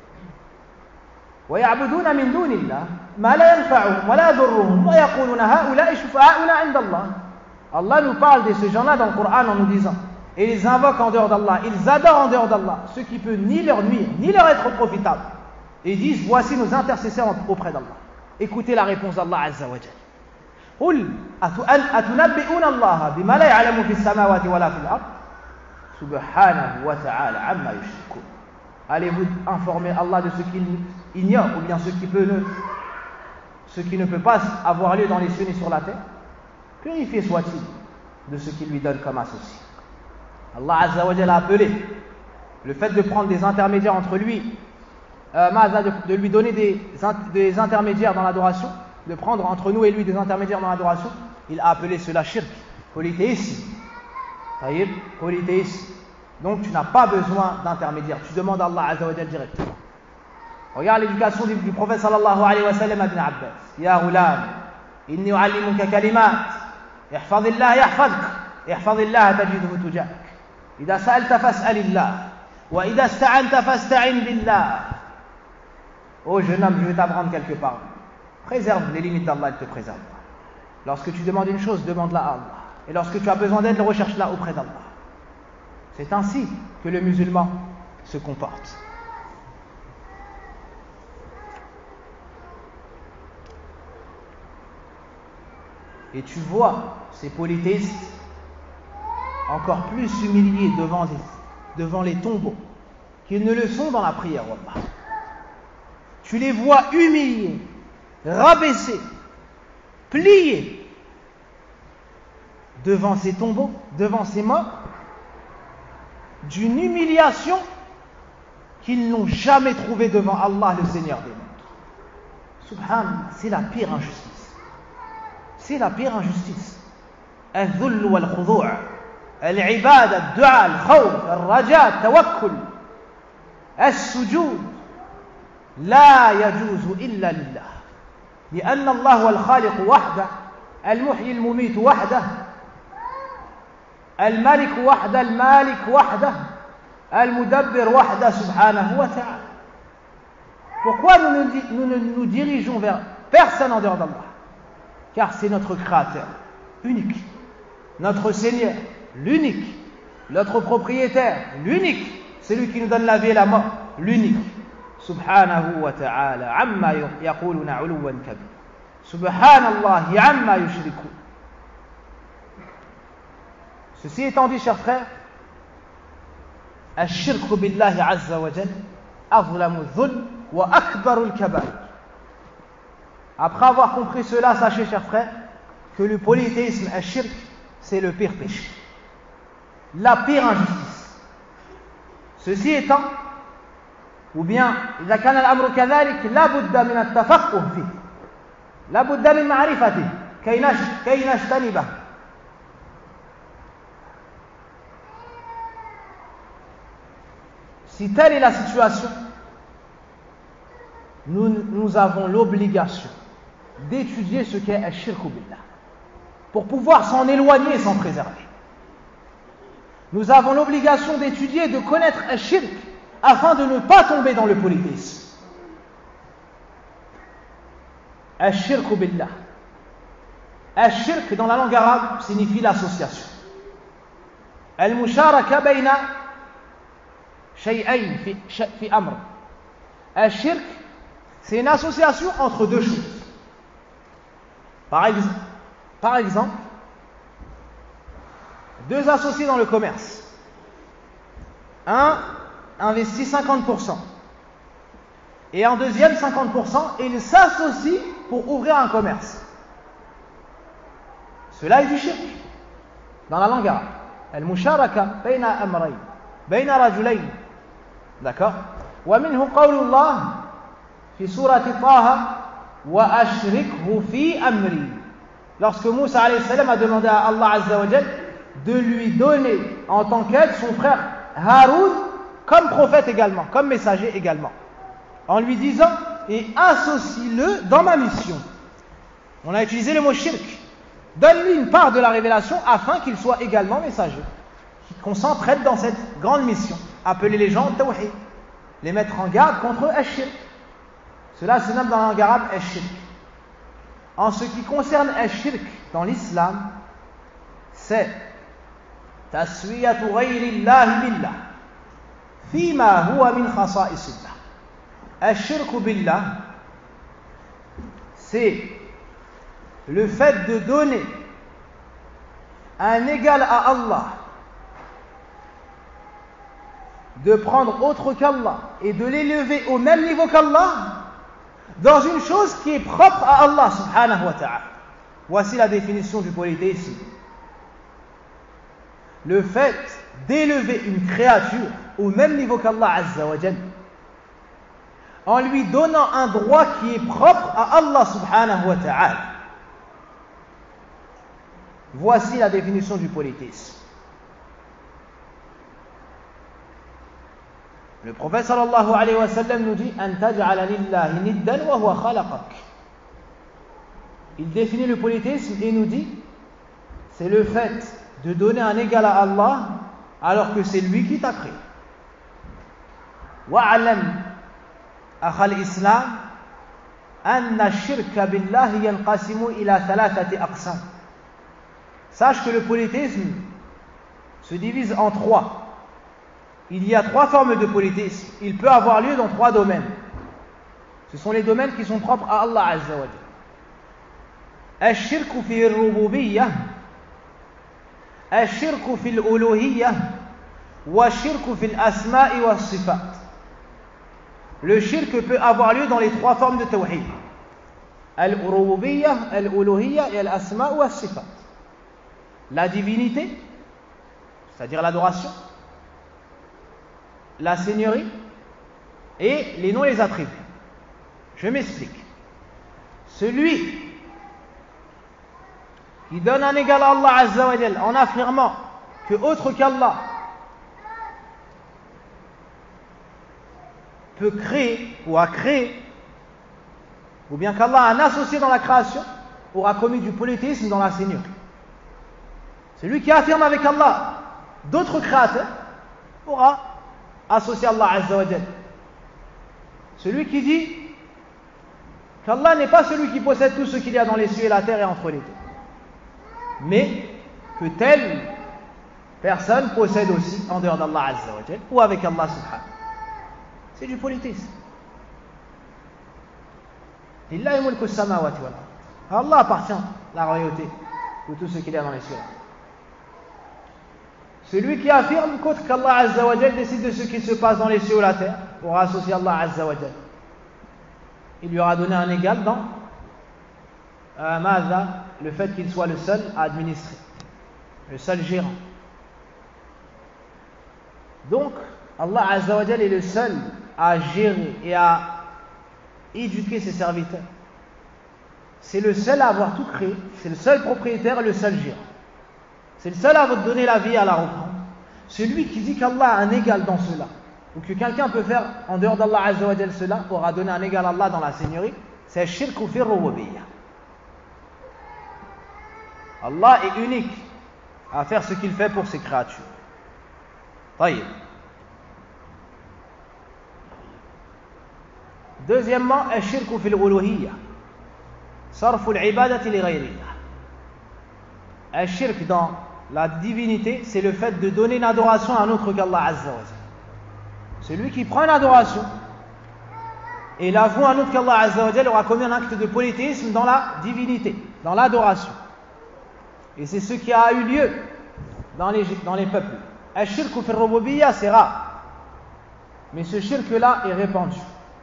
ويعبدون من دون الله ما لا ينفعهم ولا يضرهم ويقولون هؤلاء شفعاؤنا عند الله. Allah nous parle de ces gens-là dans le Coran en nous disant, et ils invoquent en dehors d'Allah, ils adorent en dehors d'Allah ce qui peut ni leur nuire ni leur être profitable, et ils disent: voici nos intercesseurs auprès d'Allah. Écoutez la réponse d'Allah Azza wa Jalla. قل أتنبئون الله بما لا يعلم في السماوات ولا في الأرض سبحانه وتعالى عما يشركون. Allez-vous informer Allah de ce qu'il ignore, ou bien ce qui peut ne, ce qui ne peut pas avoir lieu dans les cieux ni sur la terre? Purifié soit-il de ce qu'il lui donne comme associé. Allah Azza wa Jalla a appelé le fait de prendre des intermédiaires entre lui, euh, de, de lui donner des, des intermédiaires dans l'adoration, de prendre entre nous et lui des intermédiaires dans l'adoration, il a appelé cela shirk, polythéisme. Taïb, polythéisme. Donc tu n'as pas besoin d'intermédiaire, tu demandes à Allah Azza wa Jal directement. Regarde l'éducation du, du prophète sallallahu alayhi wa sallam à Ibn Abbas. Ya ghulam, inni u'allimuka kalimat, ihfazillah yahfazk, ihfazillah tajidhu tujak. Ida sa'alta fas'alillah, wa ida ista'anta fasta'in billah. Oh jeune homme, je vais t'apprendre quelque part. Préserve les limites d'Allah, il te préserve. Lorsque tu demandes une chose, demande-la à Allah. Et lorsque tu as besoin d'aide, recherche-la auprès d'Allah. C'est ainsi que le musulman se comporte. Et tu vois ces polythéistes encore plus humiliés devant, devant les tombeaux qu'ils ne le sont dans la prière, wallah. Tu les vois humiliés, rabaissés, pliés devant ces tombeaux, devant ces morts, d'une humiliation qu'ils n'ont jamais trouvée devant Allah, le Seigneur des mondes. Subhanallah, c'est la pire injustice. C'est la pire injustice. Al-dhull wal-khudu', al-ibada, al-du'a, al-khawf, al-raja, al-tawakkul, al-sujud, la yajuzu illa lillah. لأن الله هو الخالق وحده المحيي المميت وحده الملك وحده المالك وحده المدبر وحده سبحانه وتعالى. Pourquoi nous ne, nous ne nous dirigeons vers personne en dehors d'Allah? Car c'est notre Créateur, unique, notre Seigneur, l'unique, notre propriétaire, l'unique, celui qui nous donne la vie et la mort, l'unique. Subhanahu wa ta'ala, amma yaquluna uluwan kabir. Subhanallahi amma yushrikun. Ceci étant dit, chers frères, الشرك بالله عز وجل أظلم الظلم وأكبر الكبائر. Après avoir compris cela, sachez, chers frères, que le polythéisme, al-shirk, c'est le pire péché, la pire injustice. Ceci étant, ou bien, إذا كان الأمر كذلك لا بد من التفقه فيه، لا بد من معرفته كي نجتنبه. Si telle est la situation, nous, nous avons l'obligation d'étudier ce qu'est al-shirku billah pour pouvoir s'en éloigner et s'en préserver. Nous avons l'obligation d'étudier et de connaître al-shirk afin de ne pas tomber dans le polythéisme. Al-shirku billah. Al-shirk dans la langue arabe signifie l'association. Al-musharaka bayna shay'ayn fi, fi amr. Al-shirk, c'est une association entre deux choses. Par exemple, par exemple, deux associés dans le commerce. Un investit cinquante pour cent et un deuxième cinquante pour cent et ils s'associent pour ouvrir un commerce. Cela est du shirk dans la langue arabe. Al-musharaka bayna amrayn, bayna rajulayn. D'accord? Wa minhu qawlullah fi surati Taha wa ashrikhu fi amri. Lorsque Moussa alayhi salam a demandé à Allah azza wa jal de lui donner en tant qu'aide son frère Haroun comme prophète également, comme messager également, en lui disant et associe-le dans ma mission. On a utilisé le mot shirk. Donne-lui une part de la révélation afin qu'il soit également messager, qu'on s'entraide dans cette grande mission, appeler les gens au tawhid, les mettre en garde contre al-shirk. Cela se nomme dans la langue arabe al-shirk. En ce qui concerne al-shirk dans l'islam, c'est taswiyatu ghayri Allah billah fima huwa min khasaisillah. Al-shirk billah, c'est le fait de donner un égal à Allah, de prendre autre qu'Allah et de l'élever au même niveau qu'Allah dans une chose qui est propre à Allah subhanahu wa ta'ala. Voici la définition du polythéisme. Le fait d'élever une créature au même niveau qu'Allah azza wa jalla en lui donnant un droit qui est propre à Allah subhanahu wa ta'ala. Voici la définition du polythéisme. Le prophète sallallahu alayhi wa sallam nous dit An taj'ala lillahi niddan wa huwa khalaqak. Il définit le polythéisme et nous dit c'est le fait de donner un égal à Allah alors que c'est lui qui t'a créé. Wa'alam akhal islam anna shirka billahi yanqasimu ila thalathati aqsam. Sache que le polythéisme se divise en trois. Il y a trois formes de polythéisme. Il peut avoir lieu dans trois domaines. Ce sont les domaines qui sont propres à Allah Azza wa Jalla. Ash-shirku fi al-rububiyyah, ash-shirku fi al-uluhiyyah, wa ash-shirku fi al-asma'i wa as-sifat. Le shirk peut avoir lieu dans les trois formes de tawhid. Al-rububiyyah, al-uluhiyyah et al-asma' wa as-sifat. La divinité, c'est-à-dire l'adoration, la seigneurie et les noms et les attributs. Je m'explique. Celui qui donne un égal à Allah Azza wa Jal en affirmant que autre qu'Allah peut créer ou a créé, ou bien qu'Allah a un associé dans la création, aura commis du polythéisme dans la seigneurie. Celui qui affirme avec Allah d'autres créateurs aura associé Allah Azza wa Jal. Celui qui dit qu'Allah n'est pas celui qui possède tout ce qu'il y a dans les cieux et la terre et entre les deux, mais que telle personne possède aussi en dehors d'Allah Azza wa Jal ou avec Allah subhanahu. C'est du polythéisme. Lillahi mulku samawati wal ard. Allah appartient la royauté de tout ce qu'il y a dans les cieux. Celui qui affirme qu'autre qu'Allah Azza wa Jal décide de ce qui se passe dans les cieux ou la terre aura associé Allah Azza wa Jal. Il lui aura donné un égal dans euh, Maza, le fait qu'il soit le seul à administrer, le seul gérant. Donc, Allah Azza wa Jal est le seul à gérer et à éduquer ses serviteurs. C'est le seul à avoir tout créé, c'est le seul propriétaire et le seul gérant. C'est le seul à vous donner la vie et à la reprendre. Celui qui dit qu'Allah a un égal dans cela, ou que quelqu'un peut faire en dehors d'Allah Azza wa Jal cela, aura donné un égal à Allah dans la seigneurie, c'est shirk fi rububiyyah. Allah est unique à faire ce qu'il fait pour ses créatures. Taïb. Deuxièmement, shirk fi al-uluhiyyah. Sarf al-ibadati li ghayrillah. Un shirk dans la divinité, c'est le fait de donner une adoration à un autre qu'Allah Azza wa Jal. Celui qui prend une adoration et l'avoue à un autre qu'Allah Azza wa Jal aura commis un acte de polythéisme dans la divinité, dans l'adoration. Et c'est ce qui a eu lieu dans les, dans les peuples. Un shirk fi al-rububiyyah, c'est rare. Mais ce shirk-là est répandu.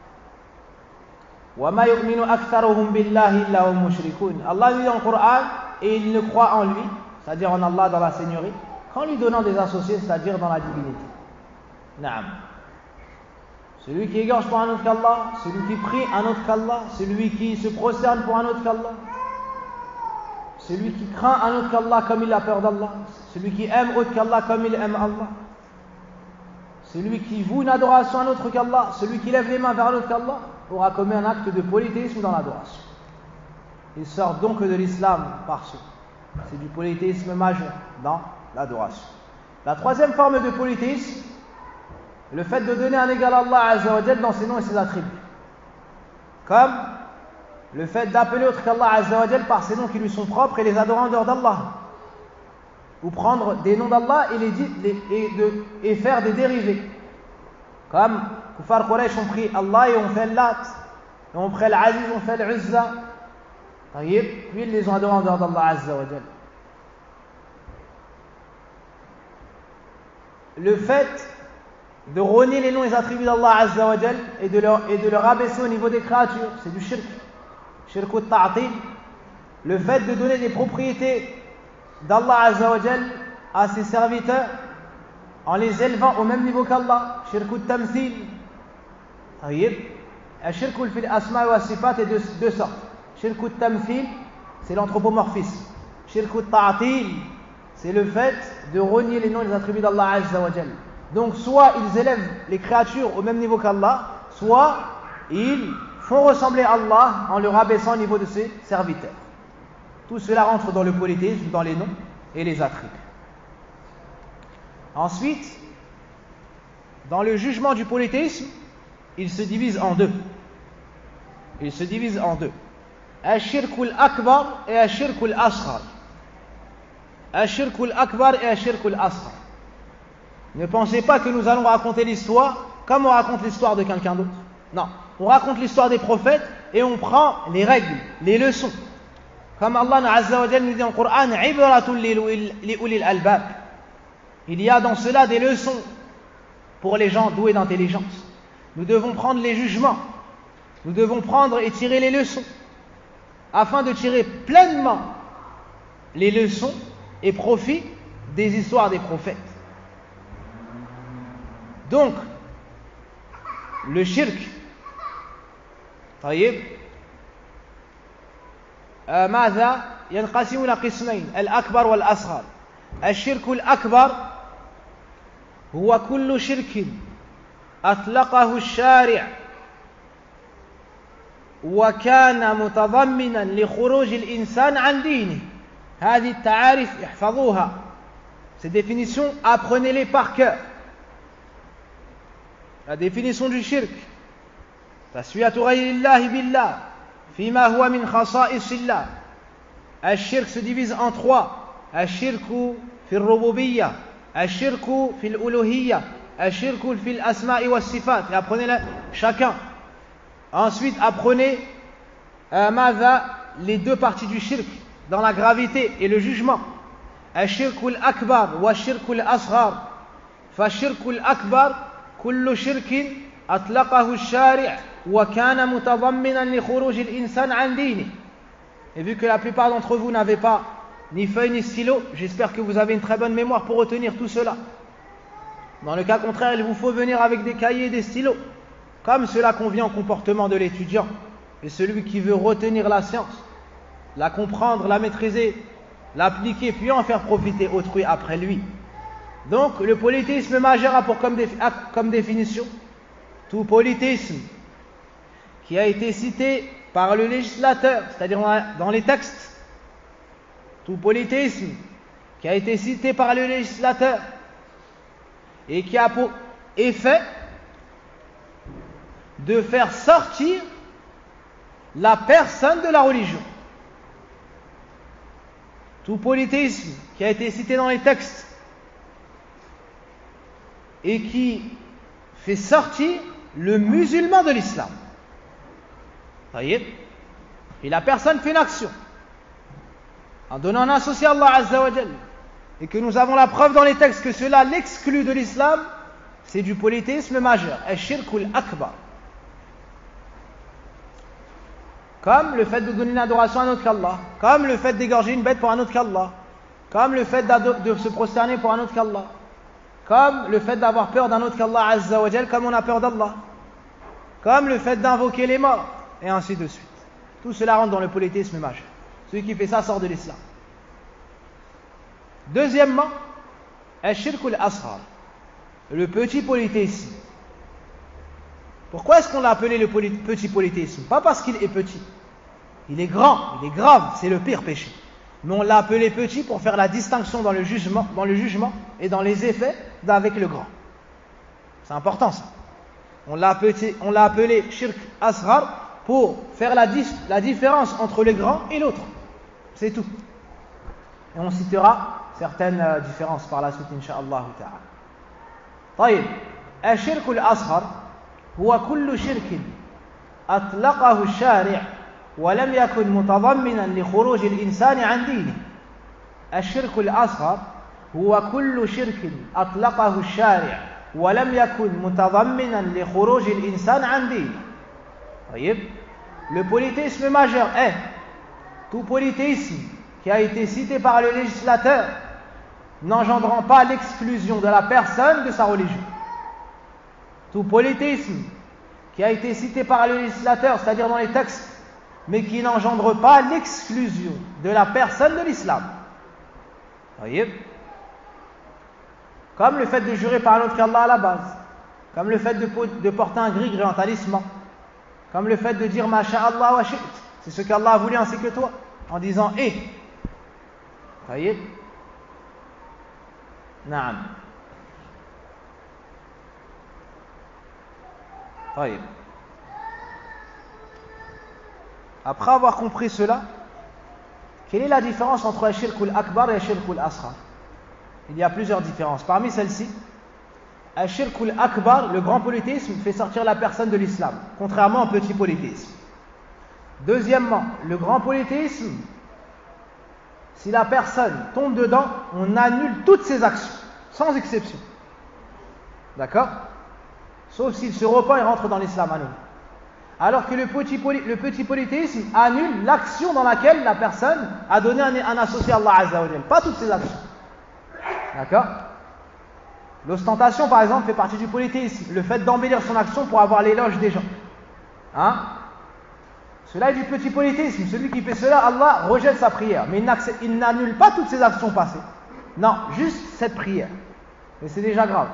وَمَا يُؤْمِنُ أَكْثَرُهُمْ بِاللَّهِ إِلَّا هُمْ مُشْرِكُونَ. Allah dit dans le Coran, et il ne croit en lui, c'est-à-dire en Allah dans la seigneurie, qu'en lui donnant des associés, c'est-à-dire dans la divinité. Naam. Celui qui égorge pour un autre qu'Allah, celui qui prie un autre qu'Allah, celui qui se prosterne pour un autre qu'Allah, celui qui craint un autre qu'Allah comme il a peur d'Allah, celui qui aime autre qu'Allah comme il aime Allah, celui qui voue une adoration à un autre qu'Allah, celui qui lève les mains vers un autre qu'Allah, aura commis un acte de polythéisme dans l'adoration. Ils sortent donc de l'islam par ce. C'est du polythéisme majeur dans l'adoration. La troisième forme de polythéisme, le fait de donner un égal à Allah Azza wa Jal dans ses noms et ses attributs. Comme le fait d'appeler autre qu'Allah Azza wa Jal par ses noms qui lui sont propres et les adorer en dehors d'Allah. Ou prendre des noms d'Allah et, les, les, et, de, et faire des dérivés. Comme Kufar Quraysh ont pris Allah et ont fait Lat, et ont pris Al-Aziz, ont fait Al-Uzza. Puis ils les ont adorés en dehors d'Allah Azza wa Jal. Le fait de renier les noms et les attributs d'Allah Azza wa Jal et de leur, et de leur abaisser au niveau des créatures, c'est du shirk. Shirk al-ta'atil. Le fait de donner des propriétés d'Allah Azza wa Jal à ses serviteurs en les élevant au même niveau qu'Allah. Shirk al-tamthil. Shirk al-asma wa sifat est de deux sortes. Shirk al-tamthil, c'est l'anthropomorphisme. Shirk al-ta'til, c'est le fait de renier les noms et les attributs d'Allah Azza wa Jal. Donc soit ils élèvent les créatures au même niveau qu'Allah, soit ils font ressembler Allah en le rabaissant au niveau de ses serviteurs. Tout cela rentre dans le polythéisme, dans les noms et les attributs. Ensuite, dans le jugement du polythéisme, il se divise en deux. Il se divise en deux. Ash-shirkul akbar et ash-shirkul asghar. Ash-shirkul akbar et ash-shirkul asghar. Ne pensez pas que nous allons raconter l'histoire comme on raconte l'histoire de quelqu'un d'autre. Non, on raconte l'histoire des prophètes et on prend les règles, les leçons. Comme Allah Azza wa Jalla nous dit dans le Coran, Ibratul li ulil albab. Il y a dans cela des leçons pour les gens doués d'intelligence. Nous devons prendre les jugements. Nous devons prendre et tirer les leçons afin de tirer pleinement les leçons et profit des histoires des prophètes. Donc, le shirk, طيب ماذا ينقسم إلى قسمين الأكبر والأصغر. الشرك الأكبر هو كل شرك أطلقه الشارع وكان متضمنا لخروج الإنسان عن دينه. هذه التعارف احفظوها. Ces définitions, apprenez-les par cœur. La définition du shirk: تسوية غير الله بالله فيما هو من خصائص الله. الشرك se divise en trois. الشرك في الربوبية, الشرك في الألوهية, الشرك في الأسماء والصفات. Et apprenez-les chacun. Ensuite, apprenez euh, ماذا les deux parties du shirk dans la gravité et le jugement. الشرك الأكبر والشرك الأصغر. فالشرك الأكبر كل شرك أطلقه الشارع وكان متضمنا لخروج الإنسان عن دينه. Et vu que la plupart d'entre vous n'avez pas ni feuille ni stylo, j'espère que vous avez une très bonne mémoire pour retenir tout cela. Dans le cas contraire, il vous faut venir avec des cahiers et des stylos, comme cela convient au comportement de l'étudiant et celui qui veut retenir la science, la comprendre, la maîtriser, l'appliquer, puis en faire profiter autrui après lui. Donc, le polythéisme majeur a pour comme, défi- a comme définition tout polythéisme qui a été cité par le législateur, c'est-à-dire dans les textes, tout polythéisme qui a été cité par le législateur et qui a pour effet de faire sortir la personne de la religion. Tout polythéisme qui a été cité dans les textes et qui fait sortir le musulman de l'islam. Et la personne fait une action en donnant un associé à Allah Azza wa Jal et que nous avons la preuve dans les textes que cela l'exclut de l'islam, c'est du polythéisme majeur, al-shirkul akbar. Comme le fait de donner une adoration à un autre qu'Allah, comme le fait d'égorger une bête pour un autre qu'Allah, comme le fait de se prosterner pour un autre qu'Allah, comme le fait d'avoir peur d'un autre qu'Allah Azza wa Jal, comme on a peur d'Allah, comme le fait d'invoquer les morts, et ainsi de suite. Tout cela rentre dans le polythéisme majeur. Celui qui fait ça sort de l'islam. Deuxièmement, al-shirkul asghar, le petit polythéisme. Pourquoi est-ce qu'on l'a appelé le poly- petit polythéisme? Pas parce qu'il est petit. Il est grand, il est grave, c'est le pire péché. Mais on l'a appelé petit pour faire la distinction dans le jugement, dans le jugement et dans les effets d'avec le grand. C'est important ça. On l'a appelé, on l'a appelé shirk asghar pour faire la, dis, la différence entre le grand et l'autre. C'est tout. Et on citera certaines euh, différences par la suite, incha'Allah ta'ala. طيب الشرك الأصغر هو كل شرك أطلقه الشارع ولم يكن متضمنا لخروج الإنسان عن دينه. الشرك الأصغر هو كل شرك أطلقه الشارع ولم يكن متضمنا لخروج الإنسان عن دينه. طيب le polythéisme majeur est tout polythéisme qui a été cité par le législateur n'engendrant pas l'exclusion de la personne de sa religion. Tout polythéisme qui a été cité par le législateur, c'est-à-dire dans les textes, mais qui n'engendre pas l'exclusion de la personne de l'islam. voyez, comme le fait de jurer par un autre qu'Allah à la base, comme le fait de, de porter un gris-gris en talisman, comme le fait de dire Masha'Allah wa shi't, c'est ce qu'Allah a voulu ainsi que toi, en disant et. voyez, Naam. voyez. Après avoir compris cela, quelle est la différence entre Ashirkul Akbar et Ashirkul Asghar? Il y a plusieurs différences. Parmi celles-ci, Ashirkul Akbar, le grand polythéisme, fait sortir la personne de l'islam, contrairement au petit polythéisme. Deuxièmement, le grand polythéisme, si la personne tombe dedans, on annule toutes ses actions, sans exception. D'accord? Sauf s'il se repent et rentre dans l'islam à nouveau. Alors que le petit, poly, le petit polythéisme annule l'action dans laquelle la personne a donné un, un associé à Allah Azza wa Jal, pas toutes ses actions. D'accord? L'ostentation, par exemple, fait partie du polythéisme. Le fait d'embellir son action pour avoir l'éloge des gens. Hein? Cela est du petit polythéisme. Celui qui fait cela, Allah rejette sa prière. Mais il n'annule pas toutes ses actions passées. Non, juste cette prière. Et c'est déjà grave.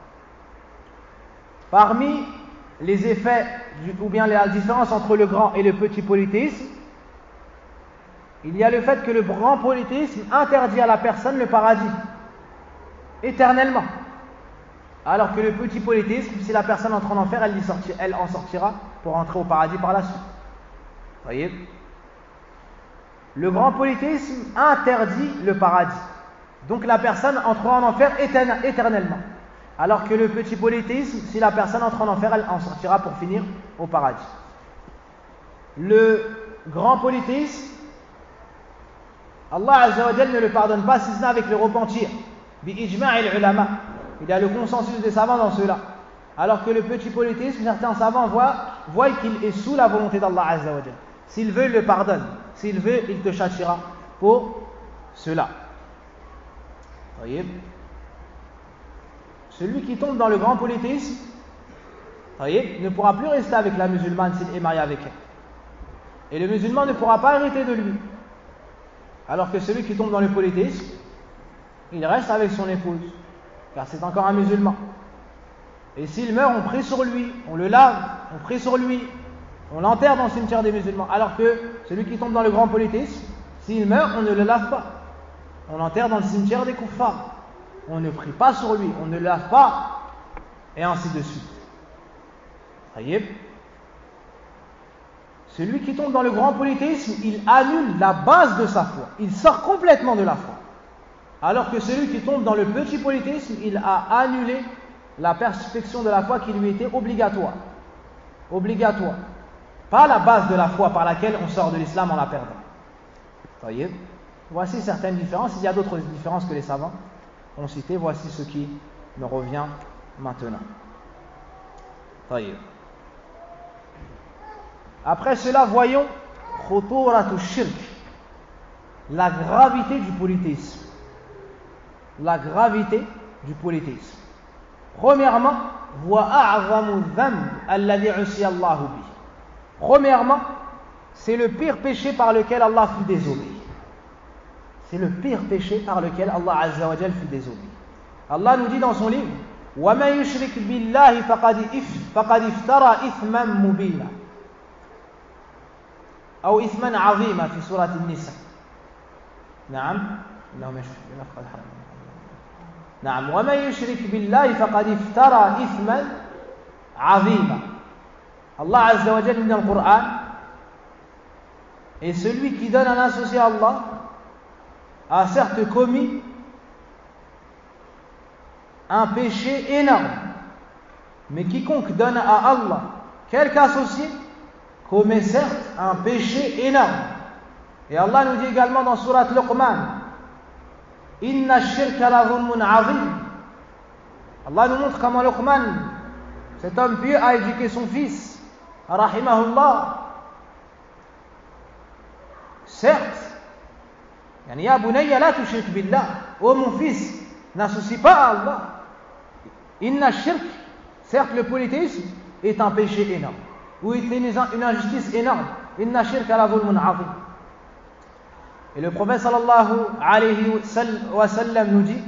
Parmi les effets, ou bien la différence entre le grand et le petit polythéisme, il y a le fait que le grand polythéisme interdit à la personne le paradis, éternellement. Alors que le petit polythéisme, si la personne entre en enfer, elle, y sortira, elle en sortira pour entrer au paradis par la suite. Voyez? Le grand polythéisme interdit le paradis. Donc la personne entrera en enfer éternellement. Alors que le petit polythéisme, si la personne entre en enfer, elle en sortira pour finir au paradis. Le grand polythéisme, Allah Azza wa Jal ne le pardonne pas si ce n'est avec le repentir. Bi-ijma'il ulama. Il y a le consensus des savants dans cela. Alors que le petit polythéisme, certains savants voient, voient qu'il est sous la volonté d'Allah Azza wa Jal. S'il veut, il le pardonne. S'il veut, il te châtiera pour cela. Voyez? Celui qui tombe dans le grand polythéisme, voyez, ne pourra plus rester avec la musulmane s'il est marié avec elle. Et le musulman ne pourra pas hériter de lui. Alors que celui qui tombe dans le polythéisme, il reste avec son épouse, car c'est encore un musulman. Et s'il meurt, on prie sur lui, on le lave, on prie sur lui, on l'enterre dans le cimetière des musulmans. Alors que celui qui tombe dans le grand polythéisme, s'il meurt, on ne le lave pas. On l'enterre dans le cimetière des kuffars. On ne prie pas sur lui, on ne le lave pas, et ainsi de suite. Voyez? Celui qui tombe dans le grand polythéisme, il annule la base de sa foi. Il sort complètement de la foi. Alors que celui qui tombe dans le petit polythéisme, il a annulé la perfection de la foi qui lui était obligatoire. Obligatoire. Pas la base de la foi par laquelle on sort de l'islam en la perdant. Voyez? Voici certaines différences. Il y a d'autres différences que les savants ont citées. Voici ce qui me revient maintenant. Voyez. Après cela, voyons khuturatu shirk, la gravité du polythéisme. La gravité du polythéisme. Premièrement, wa a'zamu dhanb alladhi usiya Allahu bi. Premièrement, c'est le pire péché par lequel Allah fut désobéi. C'est le pire péché par lequel Allah Azza wa Jal fut désobéi. Allah nous dit dans son livre wa man yushrik billahi faqad faqad iftara ithman mubina. أو إثما عظيما في سورة النساء. نعم اللهم يشفق نعم ومن يشرك بالله فقد افترى إثما عظيما. Allah Azza wa Jalla dit dans le Coran, et celui qui donne un associé à Allah a certes commis un péché énorme. Mais quiconque donne à Allah quelque associé commet certes un péché énorme. Et Allah nous dit également dans Surat Luqman, Inna ash-shirka la dhulmun azim. Allah nous montre comment Luqman, cet homme pieux, a éduqué son fils, rahimahullah. Certes, yani ya bunayya la tushrik billah, ô mon fils, n'associe pas à Allah. Inna ash-shirk, certes le polythéisme est un péché énorme, ou est une injustice énorme. Inna shirka la dhulmun azim. Et le prophète sallallahu alayhi wa sallam nous dit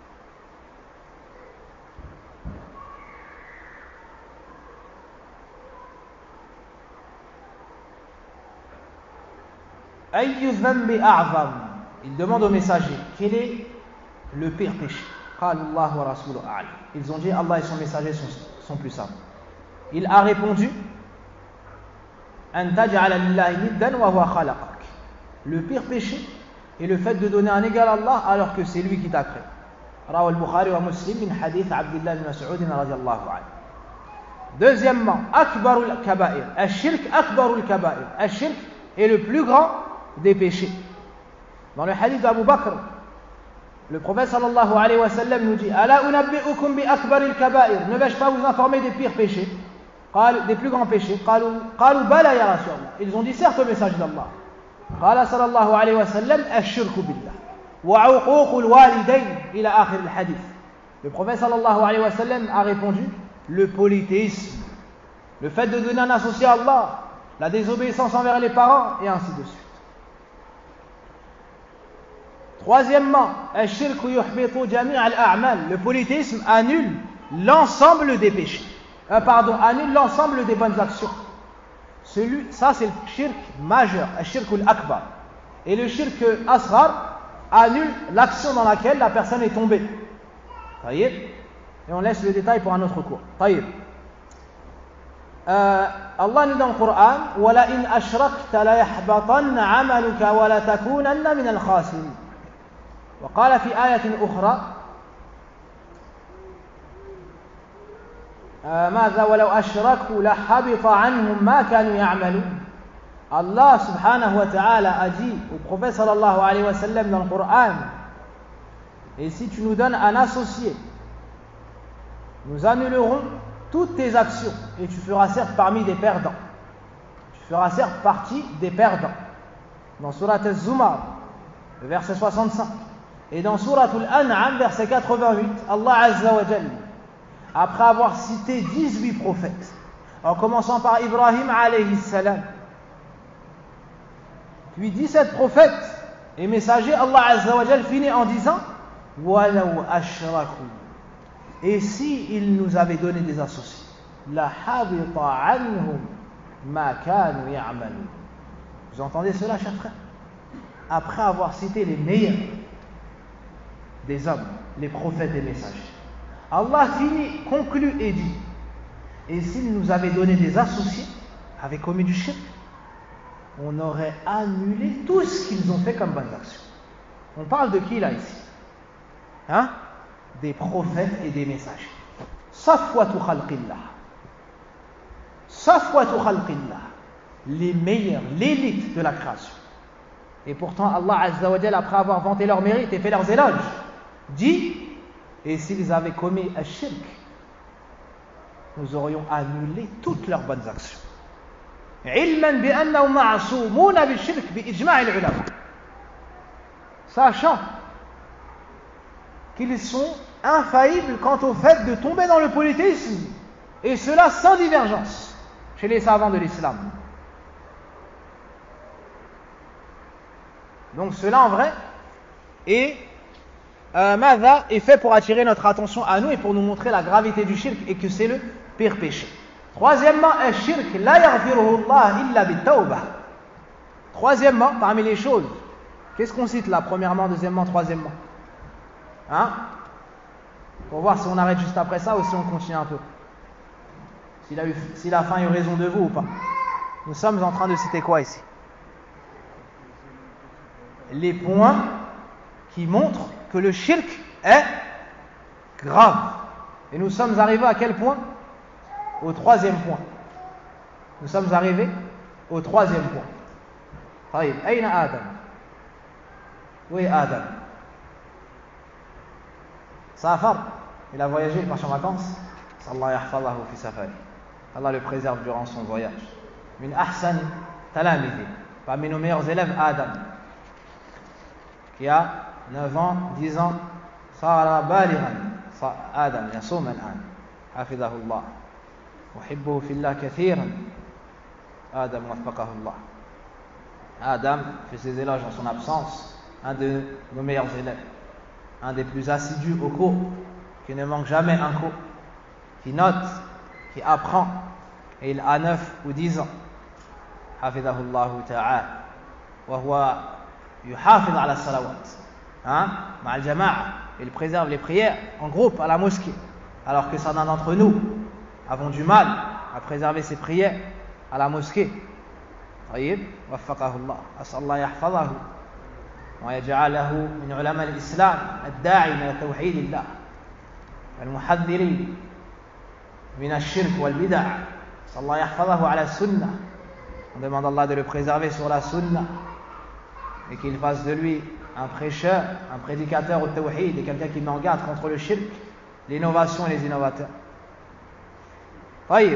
Ayyu dhanbi a'zam. Il demande au messager quel est le pire péché. Qala Allah wa rasuluhu a'lam. Ils ont dit Allah et son messager sont, sont plus sages. Il a répondu An taj'ala lillahi niddan wa huwa khalaqak. Le pire péché est le fait de donner un égal à Allah alors que c'est lui qui t'a créé. Rawa al-Bukhari wa Muslim min hadith Abdullah ibn Mas'ud radiyallahu anhu. Deuxièmement, akbarul kaba'ir. Al-shirk akbarul kaba'ir. Al-shirk est le plus grand des péchés. Dans le hadith d'Abu Bakr, le prophète sallallahu alayhi wa sallam nous dit Ala unabbi'ukum bi akbaril kaba'ir. Ne vais-je pas vous informer des pires péchés, des plus grands péchés? Qalu bala ya Rasulullah. Ils ont dit certes au message d'Allah. Qala sallallahu alayhi wa sallam ash-shirku billah wa 'uququl walidayn ila akhir al-hadith. Le prophète sallallahu alayhi wa sallam a répondu le polythéisme, le fait de donner un associé à Allah, la désobéissance envers les parents et ainsi de suite. Troisièmement, le polythéisme annule l'ensemble des péchés. Euh, pardon, annule l'ensemble des bonnes actions. Celui, ça c'est le shirk majeur, le shirk al-akbar. Et le shirk asghar annule l'action dans laquelle la personne est tombée. Taïb. Et on laisse le détail pour un autre cours. Taïb. Euh, Allah nous dit dans le Coran وَلَا إِنْ أَشْرَكْتَ لَيَحْبَطَنَّ عَمَلُكَ وَلَتَكُونَنَّ مِنَ الْخَاسِرِينَ. وقال في آية أخرى ماذا ولو أشركوا لحبط عنهم ما كانوا يعملون. Allah subhanahu wa ta'ala a dit au prophète sallallahu alayhi wa sallam dans le Coran, et si tu nous donnes un associé, nous annulerons toutes tes actions et tu feras certes parmi des perdants. Tu feras certes partie des perdants. Dans Surat Az-Zumar, le verset soixante-cinq. Et dans Surat Al-An'am, verset quatre-vingt-huit, Allah Azza wa Jalla, après avoir cité dix-huit prophètes, en commençant par Ibrahim alayhi salam, puis dix-sept prophètes et messagers, Allah Azza wa Jalla finit en disant Walau ashraku. Et si il nous avait donné des associés, la habita anhum ma kanu ya'malun. Vous entendez cela, chers frères? Après avoir cité les meilleurs des hommes, les prophètes et messagers, Allah finit, conclut et dit et s'il nous avait donné des associés, avait commis du shirk, on aurait annulé tout ce qu'ils ont fait comme bonnes actions. On parle de qui là ici? Hein? Des prophètes et des messagers. Safwatu khalqillah. Safwatu khalqillah. Les meilleurs, l'élite de la création. Et pourtant Allah Azza wa Jalla, après avoir vanté leur mérite et fait leurs éloges, dit et s'ils avaient commis un shirk, nous aurions annulé toutes leurs bonnes actions. Ilman bi annahum ma'soumuna bil shirk bi ijma' al ulama. Sachant qu'ils sont infaillibles quant au fait de tomber dans le polythéisme, et cela sans divergence chez les savants de l'islam. Donc cela en vrai est, euh, Mada est fait pour attirer notre attention à nous et pour nous montrer la gravité du shirk et que c'est le pire péché. Troisièmement, un shirk la yaghfiruhu Allah illa bit-tawbah. Troisièmement, parmi les choses, qu'est-ce qu'on cite là? Premièrement, deuxièmement, troisièmement. Hein? Pour voir si on arrête juste après ça ou si on continue un peu. S'il a eu, si la fin a eu raison de vous ou pas. Nous sommes en train de citer quoi ici? Les points qui montrent que le shirk est grave. Et nous sommes arrivés à quel point? Au troisième point. Nous sommes arrivés au troisième point. طيب, أين آدم? Où est Adam? Safar, il a voyagé, il marche en vacances. Allah yahfazahu fi safari. Allah le préserve durant son voyage. Min ahsan talamidi. Parmi nos meilleurs élèves, Adam, qui a neuf ans, dix ans. Sara balighan. Adam yasum al-an. Hafizahu Allah. Uhibbuhu fillah kathiran. Adam waffaqahu Allah. Adam fait ses éloges en son absence, un de nos meilleurs élèves, un des plus assidus au cours, qui ne manque jamais un cours, qui note, qui apprend, et il a neuf ou dix ans. Hafidahullahu ta'ala. Wa huwa yuhafid ala salawat. Hein? Ma'al jama'a. Il préserve les prières en groupe à la mosquée. Alors que certains d'entre nous avons du mal à préserver ses prières à la mosquée. طيب وفقه الله أسأل الله يحفظه ويجعله من علماء الإسلام الداعي إلى توحيد الله المحذرين من الشرك والبدع. أسأل الله يحفظه على السنة. On demande à Allah de le préserver sur la sunna et qu'il fasse de lui un prêcheur, un prédicateur au tawhid et quelqu'un qui met en garde contre le shirk, l'innovation et les innovateurs. طيب.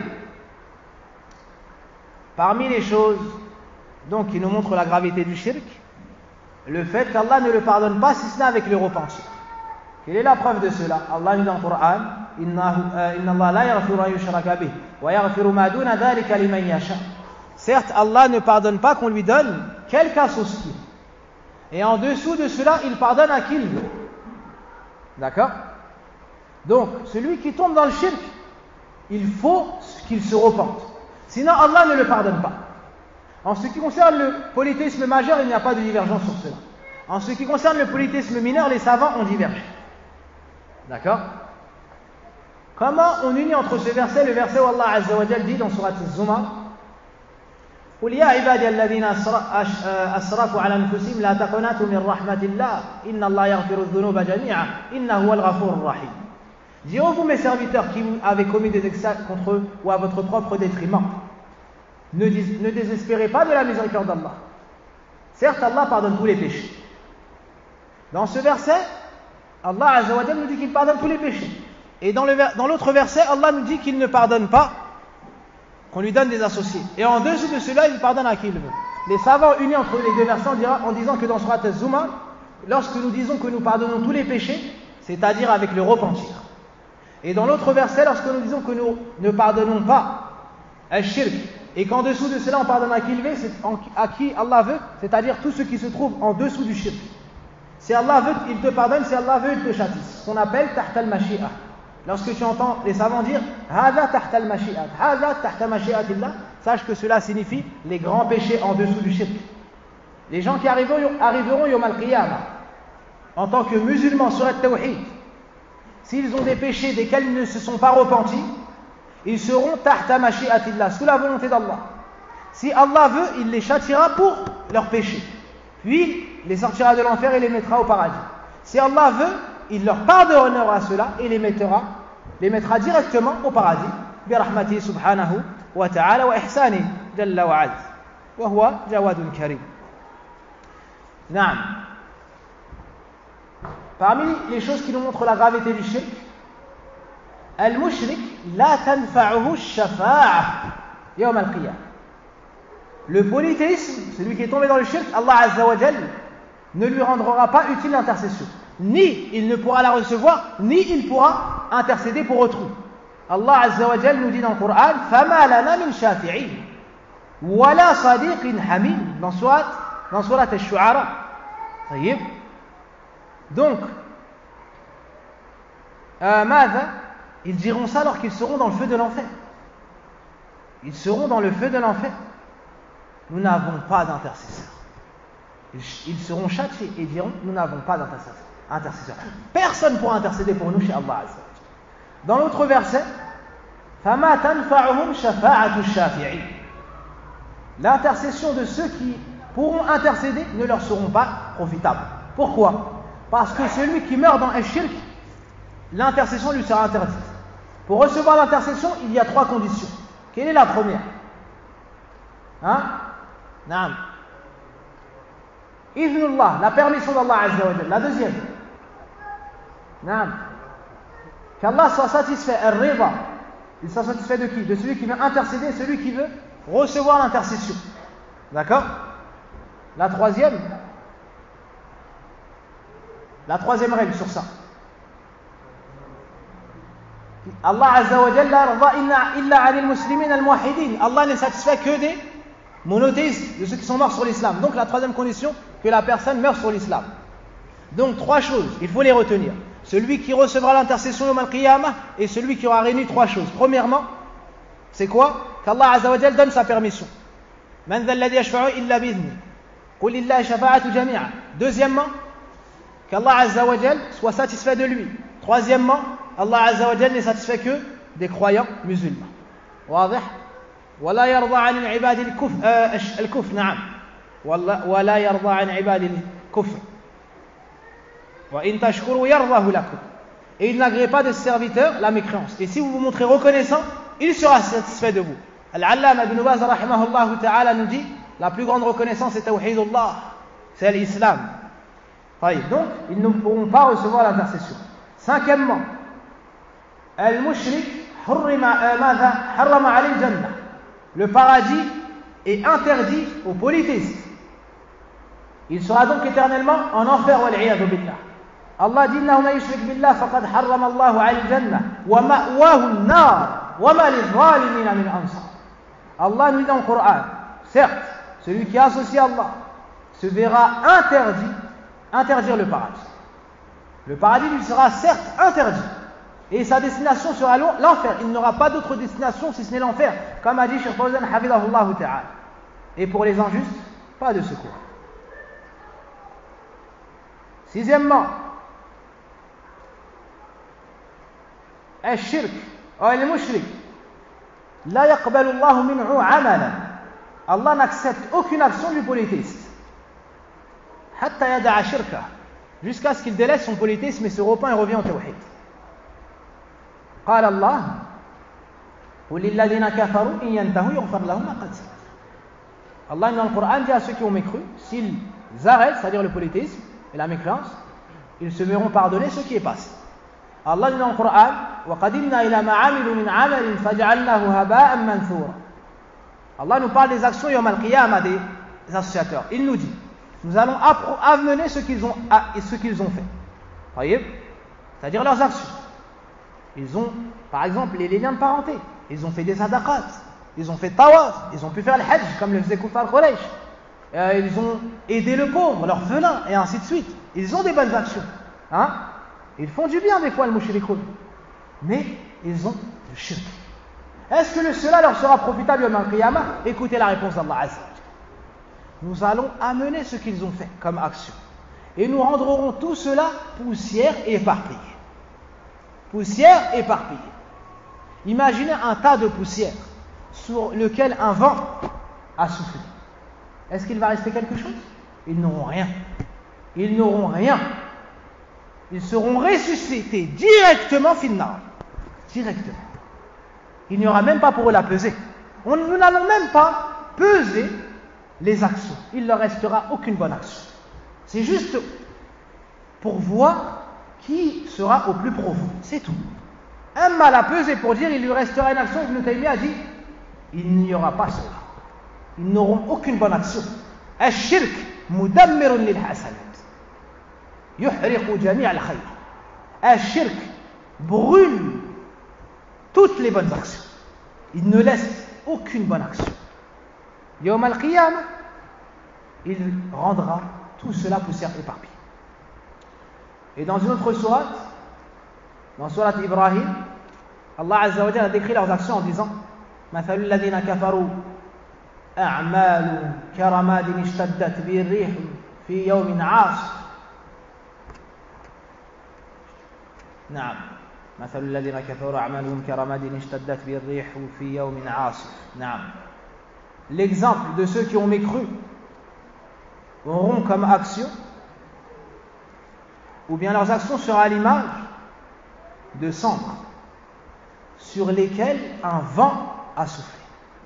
Parmi les choses donc qui nous montrent la gravité du shirk, le fait qu'Allah ne le pardonne pas si ce n'est avec le repentir. Quelle est la preuve de cela? Allah dit dans le Coran, Inna Allah la yaghfiru an yushraka bihi wa yaghfiru ma duna dhalika liman yasha. Certes, Allah ne pardonne pas qu'on lui donne quelque associé. Et en dessous de cela, il pardonne à qui il veut. D'accord? Donc, celui qui tombe dans le shirk, il faut qu'il se repente. Sinon, Allah ne le pardonne pas. En ce qui concerne le polythéisme majeur, il n'y a pas de divergence sur cela. En ce qui concerne le polythéisme mineur, les savants ont divergé. D'accord? Comment on unit entre ce verset et le verset où Allah Azza wa Jal dit dans Surat Az-Zumar, قل يا عبادي الذين أسرفوا على أنفسهم لا تقنطوا من رحمة الله إن الله يغفر الذنوب جميعا إنه هو الغفور الرحيم. Dis, ô vous mes serviteurs qui avez commis des excès contre eux ou à votre propre détriment, ne, dis, ne désespérez pas de la miséricorde d'Allah. Certes, Allah pardonne tous les péchés. Dans ce verset, Allah Azza wa Jalla nous dit qu'il pardonne tous les péchés. Et dans, le, dans l'autre verset, Allah nous dit qu'il ne pardonne pas, qu'on lui donne des associés. Et en dessous de cela, il pardonne à qui il veut. Les savants unis entre les deux versets en disant que dans Surat Az-Zumar, lorsque nous disons que nous pardonnons tous les péchés, c'est-à-dire avec le repentir. Et dans l'autre verset, lorsque nous disons que nous ne pardonnons pas al-shirk, et qu'en dessous de cela on pardonne à qui il veut, c'est à qui Allah veut, c'est-à-dire tout ce qui se trouve en dessous du shirk. Si Allah veut, il te pardonne, si Allah veut, il te châtie. Ce qu'on appelle tahta al-mashi'a. Lorsque tu entends les savants dire Hada tahta al-mashi'at, Hada tahta mashi'atillah, sache que cela signifie les grands péchés en dessous du shirk. Les gens qui arriveront, arriveront yawm al-qiyamah en tant que musulmans sur le tawhid, s'ils ont des péchés desquels ils ne se sont pas repentis, ils seront tahta mashi'atillah, sous la volonté d'Allah. Si Allah veut, il les châtiera pour leurs péchés, puis les sortira de l'enfer et les mettra au paradis. Si Allah veut, il leur pardonnera cela et les mettra, les mettra directement au paradis. Bi rahmatihi subhanahu wa ta'ala wa ihsani jalla wa azz. Wa huwa jawadun karim. Naam. Parmi les choses qui nous montrent la gravité du shirk, al-mushrik la tanfa'uhu ash-shafa'ah yawm al-qiyamah. Le polythéisme, celui qui est tombé dans le shirk, Allah Azza wa Jal ne lui rendra pas utile l'intercession. Ni il ne pourra la recevoir, ni il pourra intercéder pour autrui. Allah Azza wa Jal nous dit dans le Coran فَمَا لَنَا مِنْ شَافِعِينَ وَلَا صَدِيقٍ حَمِيمٍ dans surat dans surat Ash-Shu'ara. طيب. Donc euh, ماذا ils diront ça alors qu'ils seront dans le feu de l'enfer. Ils seront dans le feu de l'enfer. Nous n'avons pas d'intercesseur. Ils seront châtiés et diront nous n'avons pas d'intercesseur. Intercesseur. Personne ne pourra intercéder pour nous chez Allah Azza. Dans l'autre verset, فَمَا تَنْفَعُهُمْ شَفَاعَةُ الشَّافِعِينَ. L'intercession de ceux qui pourront intercéder ne leur seront pas profitables. Pourquoi? Parce que celui qui meurt dans un shirk, l'intercession lui sera interdite. Pour recevoir l'intercession, il y a trois conditions. Quelle est la première? Hein? Naam. Idhnullah, la permission d'Allah Azza wa Jalla. La deuxième. Naam. Qu'Allah soit satisfait, al-rida. Il soit satisfait de qui? De celui qui veut intercéder et celui qui veut recevoir l'intercession. D'accord? La troisième. La troisième règle sur ça. Allah Azza wa Jalla rida illa 'anil muslimin al-muwahhidin. Allah n'est satisfait que des monothéistes, de ceux qui sont morts sur l'islam. Donc la troisième condition, que la personne meurt sur l'islam. Donc trois choses, il faut les retenir. Celui qui recevra l'intercession Yawm al-Qiyamah et celui qui aura réuni trois choses. Premièrement, c'est quoi? Qu'Allah Azza wa Jal donne sa permission. Man dha alladhi yashfa'u illa bi'idhni. Qul lillahi shafa'atu jami'a. Deuxièmement, qu'Allah Azza wa Jal soit satisfait de lui. Troisièmement, Allah Azza wa Jal n'est satisfait que des croyants musulmans. واضح؟ ولا يرضى عن العباد الكفر الكفر نعم ولا يرضى عن عباد الكفر وإن تشكروا يرضه لكم. Et il n'agrée pas de serviteurs la mécréance. Et si vous vous montrez reconnaissant, il sera satisfait de vous. Al-Allama ibn Baz rahimahullah ta'ala nous dit la plus grande reconnaissance c'est Tawhidullah, c'est l'islam. Donc ils ne pourront pas recevoir l'intercession. Cinquièmement, al-mushrik harrama alayhi al-jannah. Le paradis est interdit aux polythéistes. Il sera donc éternellement en enfer wal-'iyadhu billah. Allah dit innahu man yushrik billah faqad harrama Allahu alayhi al-jannah wa ma'wahu an-nar wa ma lil-zalimin min ansar. Allah nous dit dans le Coran, certes, celui qui associe Allah se verra interdit, interdire le paradis. Le paradis lui sera certes interdit. Et sa destination sera l'enfer. Il n'aura pas d'autre destination si ce n'est l'enfer. Comme a dit Cheikh Fawzan hafidhahullah ta'ala. Et pour les injustes, pas de secours. Sixièmement, الشرك أو المشرك لا يقبل الله منه عملا. Allah n'accepte aucune action du polythéiste. حتى يدع شركه, jusqu'à ce qu'il délaisse son polythéisme et se repent et revient au tawhid. قال الله قل للذين كفروا إن ينتهوا يغفر لهم ما قد سلف. Allah dans le Coran dit à ceux qui ont mécru, s'ils arrêtent, c'est-à-dire le polythéisme et la mécréance, ils se verront pardonner ce qui est passé. Allah dit dans le Coran وَقَدِمْنَا إِلَى مَا عَمِلُوا مِنْ عَمَلٍ فَجَعَلْنَاهُ هَبَاءً مَنْثُورًا. Allah nous parle des actions Yawm al-Qiyamah des associateurs. Il nous dit, nous allons amener ce qu'ils ont, ce qu'ils ont fait. Voyez, c'est-à-dire leurs actions. Ils ont, par exemple, les liens de parenté. Ils ont fait des sadaqat. Ils ont fait tawaf. Ils ont pu faire le hajj, comme le faisait Kuffar Quraysh. Euh, ils ont aidé le pauvre, l'orphelin, et ainsi de suite. Ils ont des bonnes actions. Hein? Ils font du bien des fois, le mushrikoun. Mais ils ont le shirk. Est-ce que cela leur sera profitable Yawm al-Qiyamah? Écoutez la réponse d'Allah Azza. Nous allons amener ce qu'ils ont fait comme action. Et nous rendrons tout cela poussière et éparpillée. Poussière éparpillée. Imaginez un tas de poussière sur lequel un vent a soufflé. Est-ce qu'il va rester quelque chose? Ils n'auront rien. Ils n'auront rien. Ils seront ressuscités directement finnar. Directement. Il n'y aura même pas pour eux la peser. On, nous n'allons même pas peser les actions. Il ne leur restera aucune bonne action. C'est juste pour voir qui sera au plus profond. C'est tout. Un mal à peser pour dire il lui restera une action. Ibn Taymiyyah a dit il n'y aura pas cela. Ils n'auront aucune bonne action. Al-shirk mudammirun lil hasanat. Yuhriqu jami' al-khayr. Al-shirk brûle toutes les bonnes actions. Il ne laisse aucune bonne action. Yawm al-Qiyamah, il rendra tout cela poussière éparpillée. Et dans une autre sourate, dans sourate Ibrahim, Allah Azza wa Jalla a décrit leurs actions en disant مثل الذين كفروا أعمال كرماد اشتدت به الريح في يوم عاصف. نعم مثل الذين كفروا أعمالهم كرماد اشتدت به الريح في يوم عاصف. نعم. L'exemple de ceux qui ont mécru auront comme action, ou bien leurs actions sera à l'image de cendres sur lesquelles un vent a soufflé.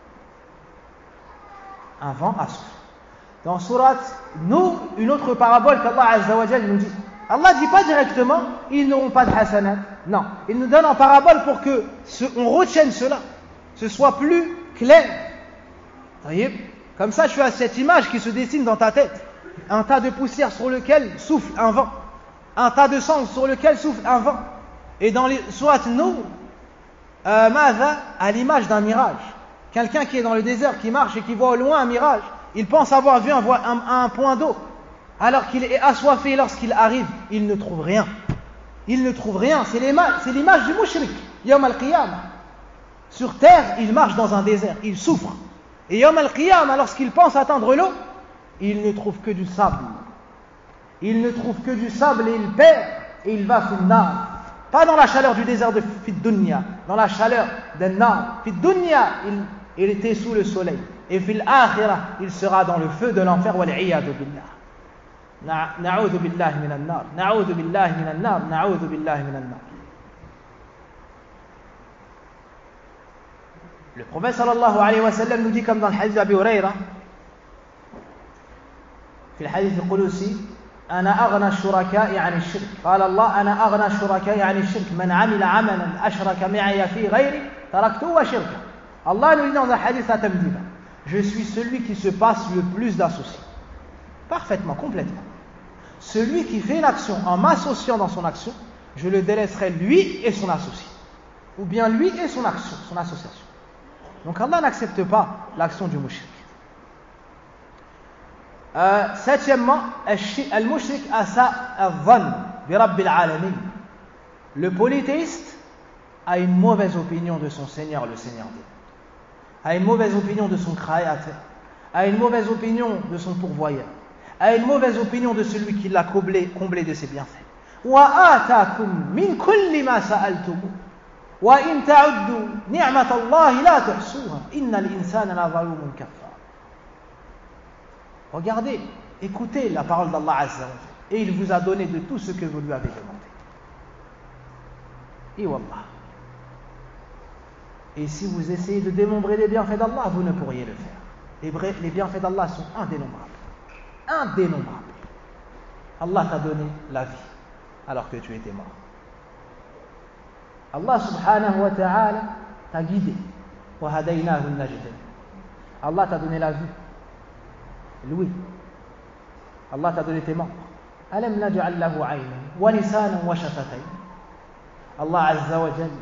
Un vent a soufflé. Dans Surat Nour, une autre parabole qu'Allah Azza wa Jal nous dit. Allah ne dit pas directement ils n'auront pas de hasanat. Non, il nous donne en parabole pour que ce, on retienne cela, ce soit plus clair. Vous voyez, comme ça tu as cette image qui se dessine dans ta tête. Un tas de poussière sur lequel souffle un vent. Un tas de sang sur lequel souffle un vent. Et dans les Surat Nour, euh, à l'image d'un mirage. Quelqu'un qui est dans le désert, qui marche et qui voit au loin un mirage, il pense avoir vu un, un, un point d'eau, alors qu'il est assoiffé. Lorsqu'il arrive, il ne trouve rien. Il ne trouve rien. C'est l'image, c'est l'image du mushrik. Yawm al-Qiyamah. Sur terre, il marche dans un désert, il souffre. Et Yawm al-Qiyamah, lorsqu'il pense atteindre l'eau, il ne trouve que du sable. Il ne trouve que du sable et il perd et il va finnar. Pas dans la chaleur du désert de Fid Dunya, dans la chaleur d'un nar. Fid Dunya, il, il était sous le soleil. Et Fil Akhirah, il sera dans le feu de l'enfer. Wal'iyadu billah. Na'udhu billahi minan nar. Na'udhu billahi minan nar. Na'udhu billahi minan nar. Le prophète sallallahu alayhi wa sallam nous dit, comme dans le hadith d'Abi Huraira, في الحديث القدسي أنا أغنى الشركاء عن الشرك قال الله أنا أغنى الشركاء عن الشرك من عمل عملا أشرك معي في غيري تركته وشركه. Allah nous dit dans un hadith à Tamdila, je suis celui qui se passe le plus d'associés. Parfaitement, complètement. Celui qui fait une action en m'associant dans son action, je le délaisserai lui et son associé. Ou bien lui et son action, son association. Donc Allah n'accepte pas l'action du mushrik. Euh, septièmement, al-mushrik asa al-dhann bi rabbil alamin. Le polythéiste a une mauvaise opinion de son Seigneur, le Seigneur des mondes, a une mauvaise opinion de son créateur, a une mauvaise opinion de son pourvoyeur, a une mauvaise opinion de celui qui l'a comblé, comblé de ses bienfaits. Wa atakum min kulli ma sa'altum wa in ta'uddu ni'matallahi la tuhsuha innal insana la zalumun kafar. Regardez, écoutez la parole d'Allah Azza wa Jalla, et il vous a donné de tout ce que vous lui avez demandé. Et wallah. Et si vous essayez de dénombrer les bienfaits d'Allah, vous ne pourriez le faire. Les bienfaits d'Allah sont indénombrables. Indénombrables. Allah t'a donné la vie alors que tu étais mort. Allah subhanahu wa ta'ala t'a guidé. Wa hadaynahu an-najdayn. Allah t'a donné la vie. Louis, Allah t'a donné tes membres. Alam naj'al lahu 'aynan wa lisanan wa shafatayn. Allah Azza wa Jalla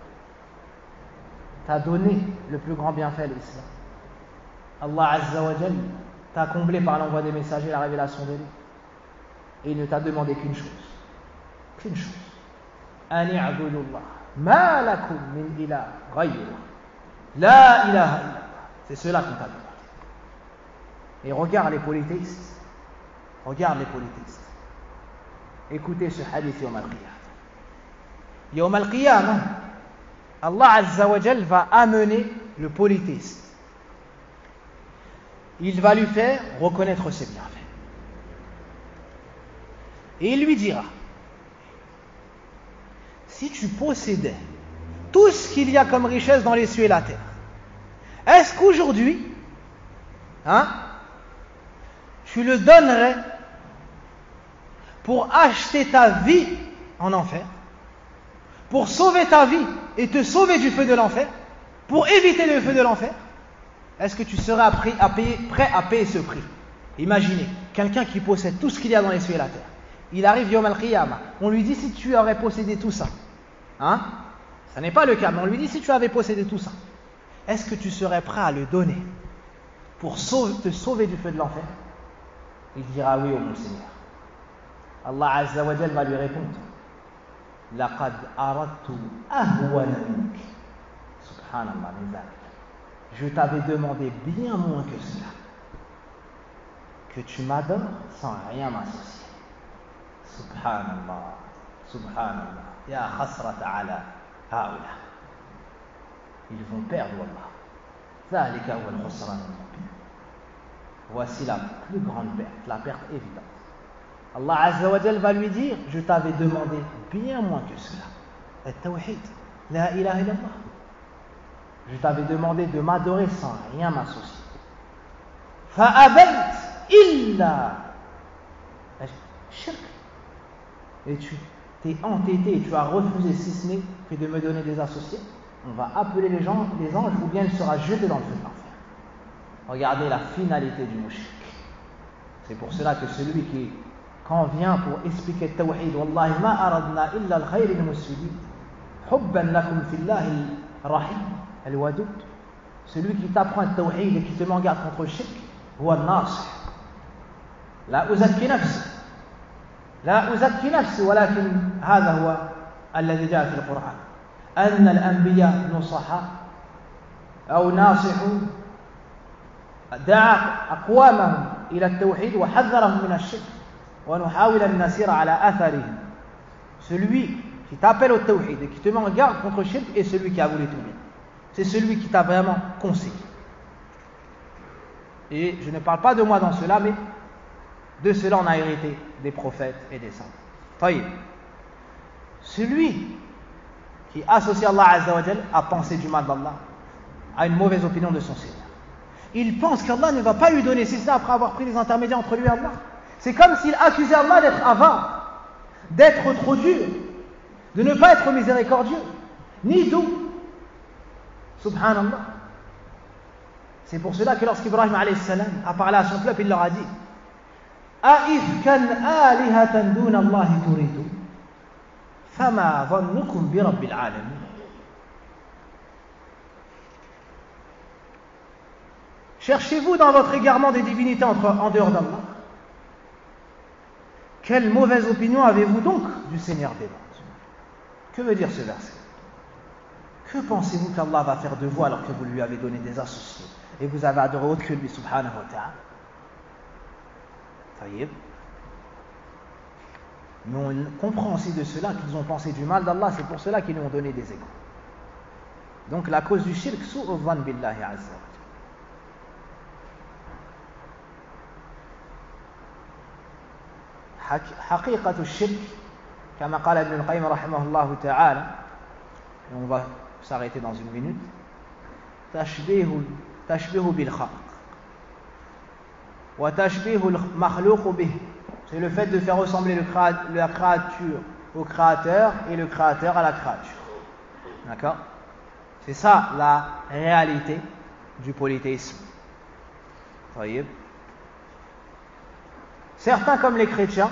t'a donné le plus grand bienfait, l'islam. Allah Azza wa Jalla t'a comblé par l'envoi des messagers, la révélation de lui. Et il ne t'a demandé qu'une chose. Qu'une chose. An i'budullah ma lakum min ilah ghayruh. La ilaha illallah. C'est cela qu'on t'a demandé. Et regarde les polythéistes. Regarde les polythéistes. Écoutez ce hadith Yawm al-Qiyamah. Yawm al-Qiyamah, Allah Azza wa Jal va amener le polythéiste. Il va lui faire reconnaître ses bienfaits. Et il lui dira, si tu possédais tout ce qu'il y a comme richesse dans les cieux et la terre, est-ce qu'aujourd'hui, hein, tu le donnerais pour acheter ta vie en enfer, pour sauver ta vie et te sauver du feu de l'enfer, pour éviter le feu de l'enfer? Est-ce que tu serais prêt à payer, prêt à payer ce prix? Imaginez, quelqu'un qui possède tout ce qu'il y a dans les cieux et la terre. Il arrive Yawm al-Qiyamah. On lui dit, si tu aurais possédé tout ça, hein? Ça n'est pas le cas, mais on lui dit, si tu avais possédé tout ça, est-ce que tu serais prêt à le donner pour sauver, te sauver du feu de l'enfer? Il dira oui, ô mon Seigneur. Allah Azza wa Jal va lui répondre, laqad aradtu ahwana mink. Subhanallah min zalik. Je t'avais demandé bien moins que cela, que tu m'adores sans rien m'associer. Subhanallah, Subhanallah, ya khasrata ala haula. Ils vont perdre, wallah. Zalika huwa al-khusran al-mubin. Voici la plus grande perte, la perte évidente. Allah Azza wa Jal va lui dire, je t'avais demandé bien moins que cela. At-tawhid, la ilaha illallah. Je t'avais demandé de m'adorer sans rien m'associer. Fa'abayt illa shirk. Et tu t'es entêté et tu as refusé, si ce n'est que de me donner des associés. On va appeler les gens, les anges, ou bien il sera jeté dans le feu de l'enfer. Regardez la finalité du mushrik. C'est pour cela que celui qui, quand on vient pour expliquer le tawhid, wallahi ma aradna illa al-khayr al-muslimin, hubban lakum fillahi al-rahim al-wadud, celui qui t'apprend le tawhid et qui te met en garde contre le shirk, هو الناصح. لا أزكي نفسي لا أزكي نفسي ولكن هذا هو الذي جاء في القرآن أن الأنبياء نصحاء أو ناصحوا دعا أقوامهم إلى التوحيد وحذرهم من الشرك ونحاول أن نسير على أثرهم. Celui qui t'appelle au tawhid et qui te met en garde contre le shirk est celui qui a voulu ton bien. C'est celui qui t'a vraiment conseillé. Et je ne parle pas de moi dans cela, mais de cela on a hérité des prophètes et des saints. Taïb. Celui qui associe Allah Azza wa Jal à penser du mal d'Allah, a une mauvaise opinion de son Seigneur. Il pense qu'Allah ne va pas lui donner si cela après avoir pris les intermédiaires entre lui et Allah. C'est comme s'il accusait Allah d'être avare, d'être trop dur, de ne pas être miséricordieux, ni doux. Subhanallah. C'est pour cela que lorsqu'Ibrahim alayhi salam a parlé à son peuple, il leur a dit Aifkan alihatan duna Allah turidu fama dhannukum bi rabbil alamin. Cherchez-vous dans votre égarement des divinités entre, en dehors d'Allah. Quelle mauvaise opinion avez-vous donc du Seigneur des mondes? Que veut dire ce verset? Que pensez-vous qu'Allah va faire de vous alors que vous lui avez donné des associés et vous avez adoré autre que lui, subhanahu wa ta'ala? Taïb. Mais on comprend aussi de cela qu'ils ont pensé du mal d'Allah, c'est pour cela qu'ils lui ont donné des égaux. Donc la cause du shirk, su'u dhann billahi azza wa jalla. حقيقة الشرك كما قال ابن القيم رحمه الله تعالى, et on va s'arrêter dans une minute, تشبيه تشبيه بالخلق وتشبيه المخلوق به, c'est le fait de faire ressembler le créa- la créature au créateur et le créateur à la créature. D'accord? C'est ça la réalité du polythéisme. Voyez? Certains, comme les chrétiens,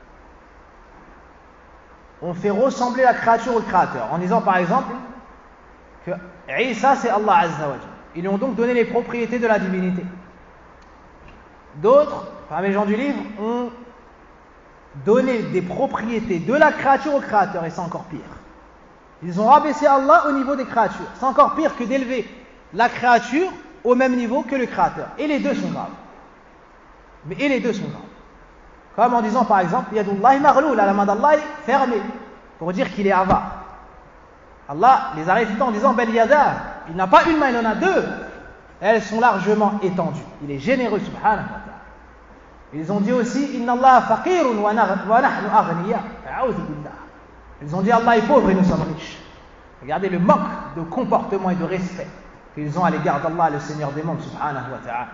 ont fait ressembler la créature au créateur, en disant par exemple que Isa c'est Allah Azza wa Jalla. Ils lui ont donc donné les propriétés de la divinité. D'autres, parmi les gens du livre, ont donné des propriétés de la créature au créateur, et c'est encore pire. Ils ont rabaissé Allah au niveau des créatures. C'est encore pire que d'élever la créature au même niveau que le créateur. Et les deux sont graves. Mais et les deux sont graves. Comme en disant par exemple, Yadullahi maghloula, la main d'Allah est fermée, pour dire qu'il est avare. Allah les a réfutés en disant Bel yada, il n'a pas une main, il en a deux. Elles sont largement étendues. Il est généreux, subhanahu wa ta'ala. Ils ont dit aussi Inna Allah faqirun wa nahnu aghniya. A'udhu billah. Ils ont dit Allah est pauvre et nous sommes riches. Regardez le manque de comportement et de respect qu'ils ont à l'égard d'Allah, le Seigneur des mondes, subhanahu wa ta'ala.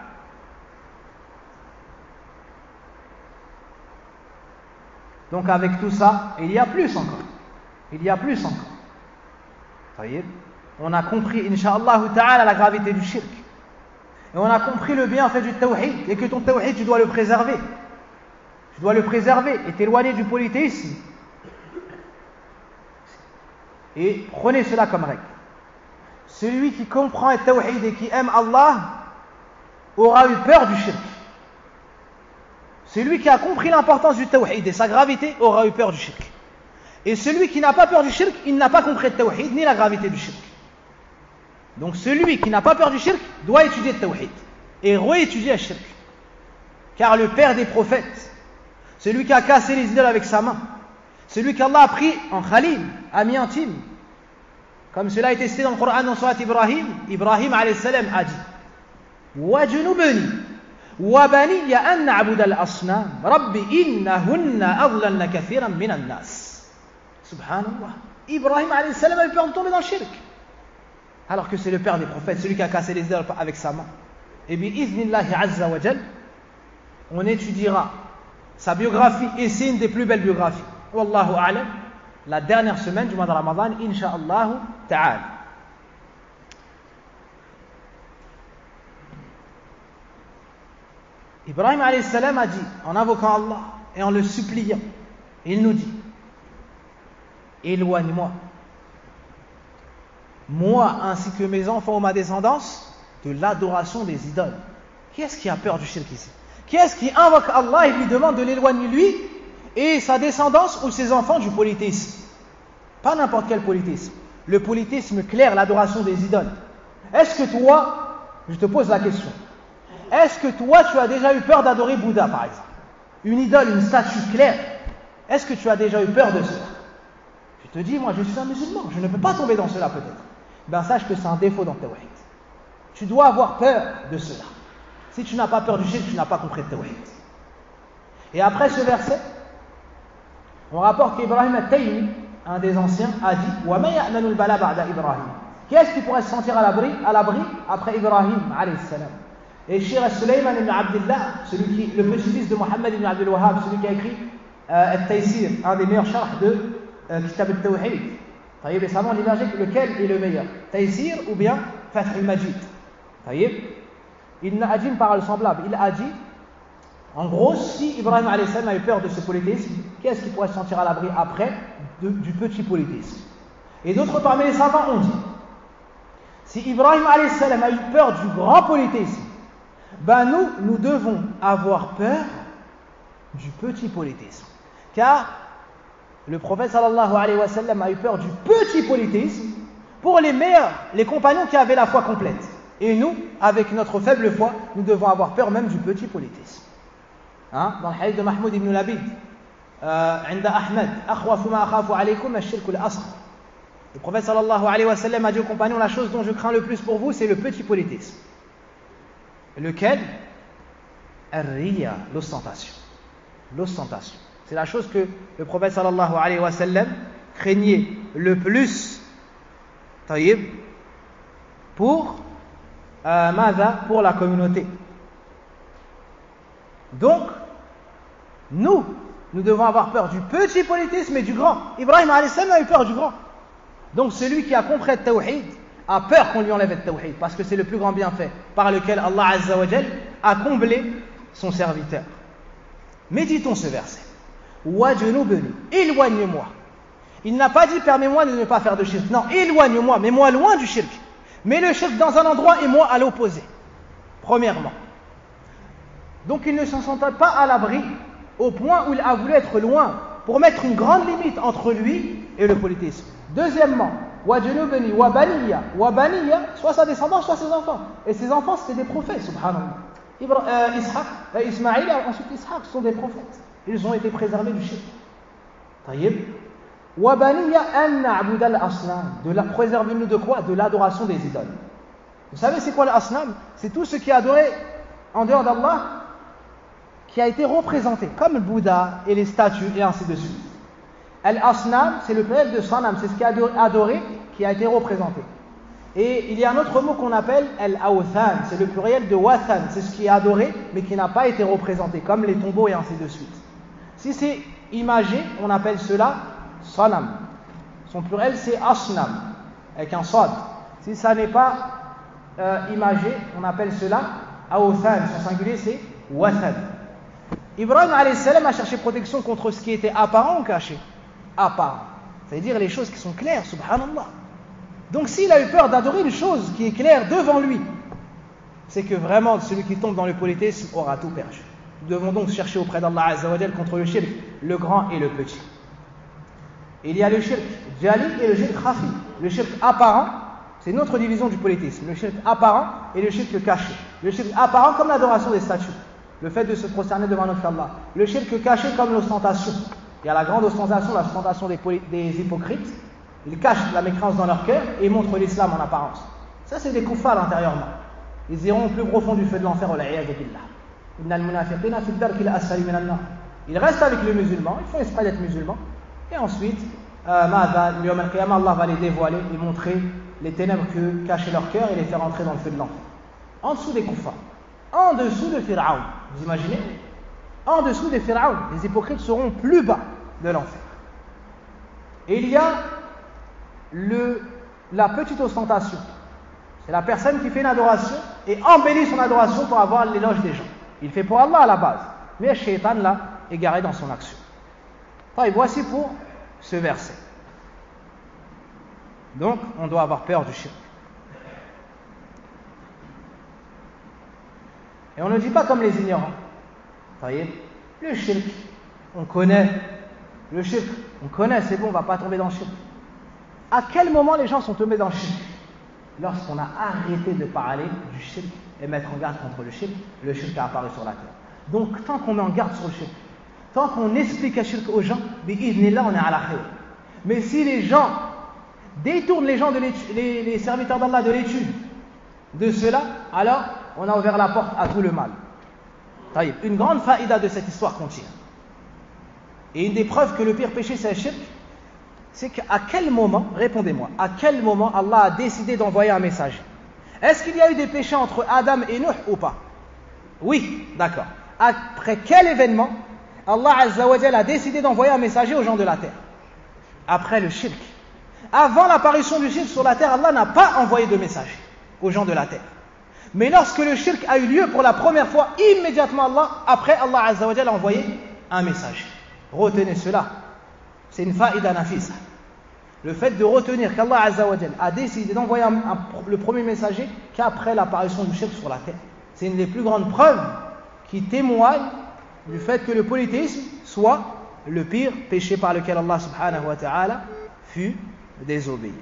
Donc avec tout ça, il y a plus encore. Il y a plus encore. Voyez, on a compris, incha'Allah ta'ala, la gravité du shirk. Et on a compris le bienfait du tawhid. Et que ton tawhid, tu dois le préserver. Tu dois le préserver et t'éloigner du polythéisme. Et prenez cela comme règle. Celui qui comprend le tawhid et qui aime Allah aura eu peur du shirk. Celui qui a compris l'importance du tawhid et sa gravité aura eu peur du shirk. Et celui qui n'a pas peur du shirk, il n'a pas compris le tawhid ni la gravité du shirk. Donc celui qui n'a pas peur du shirk doit étudier le tawhid et réétudier le shirk. Car le père des prophètes, celui qui a cassé les idoles avec sa main, celui qu'Allah a pris en khalil, ami intime, comme cela a été cité dans le Coran dans Surat Ibrahim, Ibrahim alayhi salam a dit وَجُنُبْنِي وَبَنِيَّ أَنْ نَعْبُدَ الْأَصْنَامَ رَبِّ إِنَّهُنَّ أَضْلَلْنَ كَثِيرًا مِنَ النَّاسِ. Subhanallah. Ibrahim alayhi salam avait peur de tomber dans le shirk. Alors que c'est le père des prophètes, celui qui a cassé les idoles avec sa main. Et bien, iznillahi azza wa jal, on étudiera sa biographie et c'est une des plus belles biographies. Wallahu a'lam, la dernière semaine du mois de Ramadan, insha'Allah ta'ala. Ibrahim alayhi salam a dit, en invoquant Allah et en le suppliant, il nous dit éloigne-moi, moi ainsi que mes enfants ou ma descendance, de l'adoration des idoles. Qui est-ce qui a peur du shirk ici? Qui est-ce qui invoque Allah et lui demande de l'éloigner lui et sa descendance ou ses enfants du polythéisme? Pas n'importe quel polythéisme. Le polythéisme clair, l'adoration des idoles. Est-ce que toi, je te pose la question, est-ce que toi tu as déjà eu peur d'adorer Bouddha par exemple? Une idole, une statue claire. Est-ce que tu as déjà eu peur de cela? Je te dis, moi je suis un musulman, je ne peux pas tomber dans cela peut-être. Ben sache que c'est un défaut dans le tawhid. Tu dois avoir peur de cela. Si tu n'as pas peur du shirk, tu n'as pas compris le tawhid. Et après ce verset, on rapporte qu'Ibrahim al-Taymi, un des anciens, a dit « Wa ma ya'manu al-bala ba'da Ibrahim » Qui est-ce qui pourrait se sentir à l'abri, à l'abri après Ibrahim alayhi salam? Et Cheikh Sulayman ibn Abdullah, celui qui, le petit-fils de Mohammed ibn Abdul Wahhab, celui qui a écrit euh, Al-Taysir, un des meilleurs sharh de euh, Kitab al-Tawhid. Taïb, les savants divergent lequel est le meilleur, Taysir ou bien Fath al-Majid. Taïb, Ibn Ajim parle semblable. Il a dit, en gros, si Ibrahim alayhi salam a eu peur de ce polythéisme, qu'est-ce qu'il pourrait se sentir à l'abri après de, du petit polythéisme? Et d'autres parmi les savants ont dit, si Ibrahim alayhi salam a eu peur du grand polythéisme, ben nous, nous devons avoir peur du petit polythéisme. Car le prophète sallallahu alayhi wa sallam a eu peur du petit polythéisme pour les meilleurs, les compagnons qui avaient la foi complète. Et nous, avec notre faible foi, nous devons avoir peur même du petit polythéisme. Hein? Dans le hadith de Mahmoud ibn Labid, euh, عند أحمد أخوف ما أخاف عليكم الشرك الأصغر. Le prophète sallallahu alayhi wa sallam a dit aux compagnons, la chose dont je crains le plus pour vous, c'est le petit polythéisme. Lequel? Ar-riya, l'ostentation. L'ostentation. C'est la chose que le prophète sallallahu alayhi wa sallam craignait le plus, taïb, pour euh, Mada, pour la communauté. Donc, nous, nous devons avoir peur du petit polythéisme et du grand. Ibrahim alayhi salam a eu peur du grand. Donc celui qui a compris le tawhid a peur qu'on lui enlève le tawhid, parce que c'est le plus grand bienfait par lequel Allah Azza wa Jal a comblé son serviteur. Méditons ce verset. Wajnubni, éloigne-moi. Il n'a pas dit permets-moi de ne pas faire de shirk. Non, éloigne-moi, mets-moi loin du shirk. Mets le shirk dans un endroit et moi à l'opposé. Premièrement. Donc il ne s'en sentait pas à l'abri au point où il a voulu être loin pour mettre une grande limite entre lui et le polythéisme. Deuxièmement, wajnubni wa baniya, wa baniya, soit sa descendance, soit ses enfants. Et ses enfants, c'était des prophètes, subhanallah. Ibra, euh, Ishaq, euh, Ismaïl, ensuite Ishaq, sont des prophètes. Ils ont été préservés du shirk. Taïb. Wa baniya an na'bud al-asnam. De la préservez-nous de quoi? De l'adoration des idoles. Vous savez c'est quoi l'asnam? C'est tout ce qui est adoré en dehors d'Allah, qui a été représenté, comme le Bouddha et les statues et ainsi de suite. Al-asnam, c'est le pluriel de sanam, c'est ce qui est adoré, qui a été représenté. Et il y a un autre mot qu'on appelle al-awthan, c'est le pluriel de wathan, c'est ce qui est adoré, mais qui n'a pas été représenté, comme les tombeaux et ainsi de suite. Si c'est imagé, on appelle cela sanam. Son pluriel c'est asnam, avec un sad. Si ça n'est pas euh, imagé, on appelle cela awthan, son singulier c'est wathan. Ibrahim alayhi salam a cherché protection contre ce qui était apparent ou caché? Apparent. C'est-à-dire les choses qui sont claires, subhanallah. Donc s'il a eu peur d'adorer une chose qui est claire devant lui, c'est que vraiment celui qui tombe dans le polythéisme aura tout perdu. Nous devons donc chercher auprès d'Allah Azza wa Jal contre le shirk, le grand et le petit. Il y a le shirk jali et le shirk khafi. Le shirk apparent, c'est une autre division du polythéisme. Le shirk apparent et le shirk caché. Le shirk apparent comme l'adoration des statues, le fait de se prosterner devant notre Allah. Le shirk caché comme l'ostentation. Il y a la grande ostentation, l'ostentation des, poly- des hypocrites. Ils cachent la mécréance dans leur cœur et ils montrent l'islam en apparence. Ça, c'est des kuffars intérieurement. Ils iront au plus profond du feu de l'enfer. Ils restent avec les musulmans, ils font exprès d'être musulmans. Et ensuite, euh, Allah va les dévoiler et montrer les ténèbres que cachaient leur cœur et les faire entrer dans le feu de l'enfer. En dessous des kuffars, en dessous de Pharaon. Vous imaginez? En dessous des Pharaon, les hypocrites seront plus bas de l'enfer. Et il y a le, la petite ostentation. C'est la personne qui fait une adoration et embellit son adoration pour avoir l'éloge des gens. Il fait pour Allah à la base, mais le shaitan l'a égaré dans son action. Et voici pour ce verset. Donc, on doit avoir peur du shirk. Et on ne dit pas comme les ignorants. Vous voyez, le shirk, on connaît. Le shirk, on connaît, c'est bon, on ne va pas tomber dans le shirk. À quel moment les gens sont tombés dans le shirk? Lorsqu'on a arrêté de parler du shirk et mettre en garde contre le shirk, le shirk a apparu sur la terre. Donc, tant qu'on met en garde sur le shirk, tant qu'on explique le shirk aux gens, bi'idhnillah, on est à la khayr. Mais si les gens détournent les gens de les, les serviteurs d'Allah de l'étude de cela, alors on a ouvert la porte à tout le mal. Taïb, une grande faïda de cette histoire qu'on tire. Et une des preuves que le pire péché c'est le shirk, c'est qu'à quel moment, répondez-moi, à quel moment Allah a décidé d'envoyer un message? Est-ce qu'il y a eu des péchés entre Adam et Nuh ou pas? Oui, d'accord. Après quel événement Allah Azza wa Jalla a décidé d'envoyer un messager aux gens de la terre? Après le shirk. Avant l'apparition du shirk sur la terre, Allah n'a pas envoyé de message aux gens de la terre. Mais lorsque le shirk a eu lieu pour la première fois, immédiatement Allah, après Allah Azza wa Jalla a envoyé un message. Retenez cela. C'est une faïda nafisa. Le fait de retenir qu'Allah Azza wa Jalla a décidé d'envoyer un, un, le premier messager qu'après l'apparition du shirk sur la terre. C'est une des plus grandes preuves qui témoignent du fait que le polythéisme soit le pire péché par lequel Allah subhanahu wa ta'ala fut désobéi.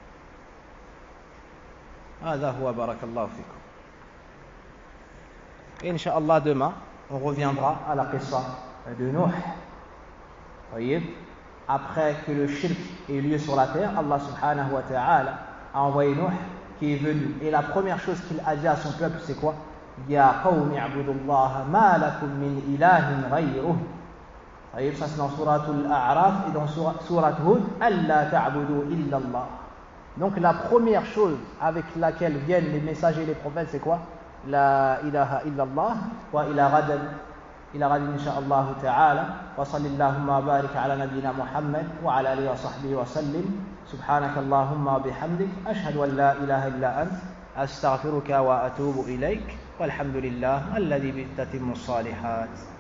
هذا هو بارك الله فيكم. Inch'Allah, demain, on reviendra à la qissa de Nuh. Voyez, après que le shirk ait eu lieu sur la terre, Allah subhanahu wa ta'ala a envoyé Nuh qui est venu. Et la première chose qu'il a dit à son peuple, c'est quoi? Ya qawmi a'budullaha ma lakum min ilahin ghayruh. Voyez, ça c'est dans Suratul A'raf et dans Surat Hud, Alla ta'budu illa Allah. Donc la première chose avec laquelle viennent les messagers et les prophètes, c'est quoi? La ilaha illallah wa ila ghadan ila ghadan insha'Allah ta'ala wa sallallahu wa barik ala nabiyyina Muhammad wa ala alihi wa sahbihi wa sallim subhanaka Allahumma wa bihamdik ashhadu an la ilaha illa ant astaghfiruka wa atubu ilayk walhamdulillah alladhi bi tatimmu salihat.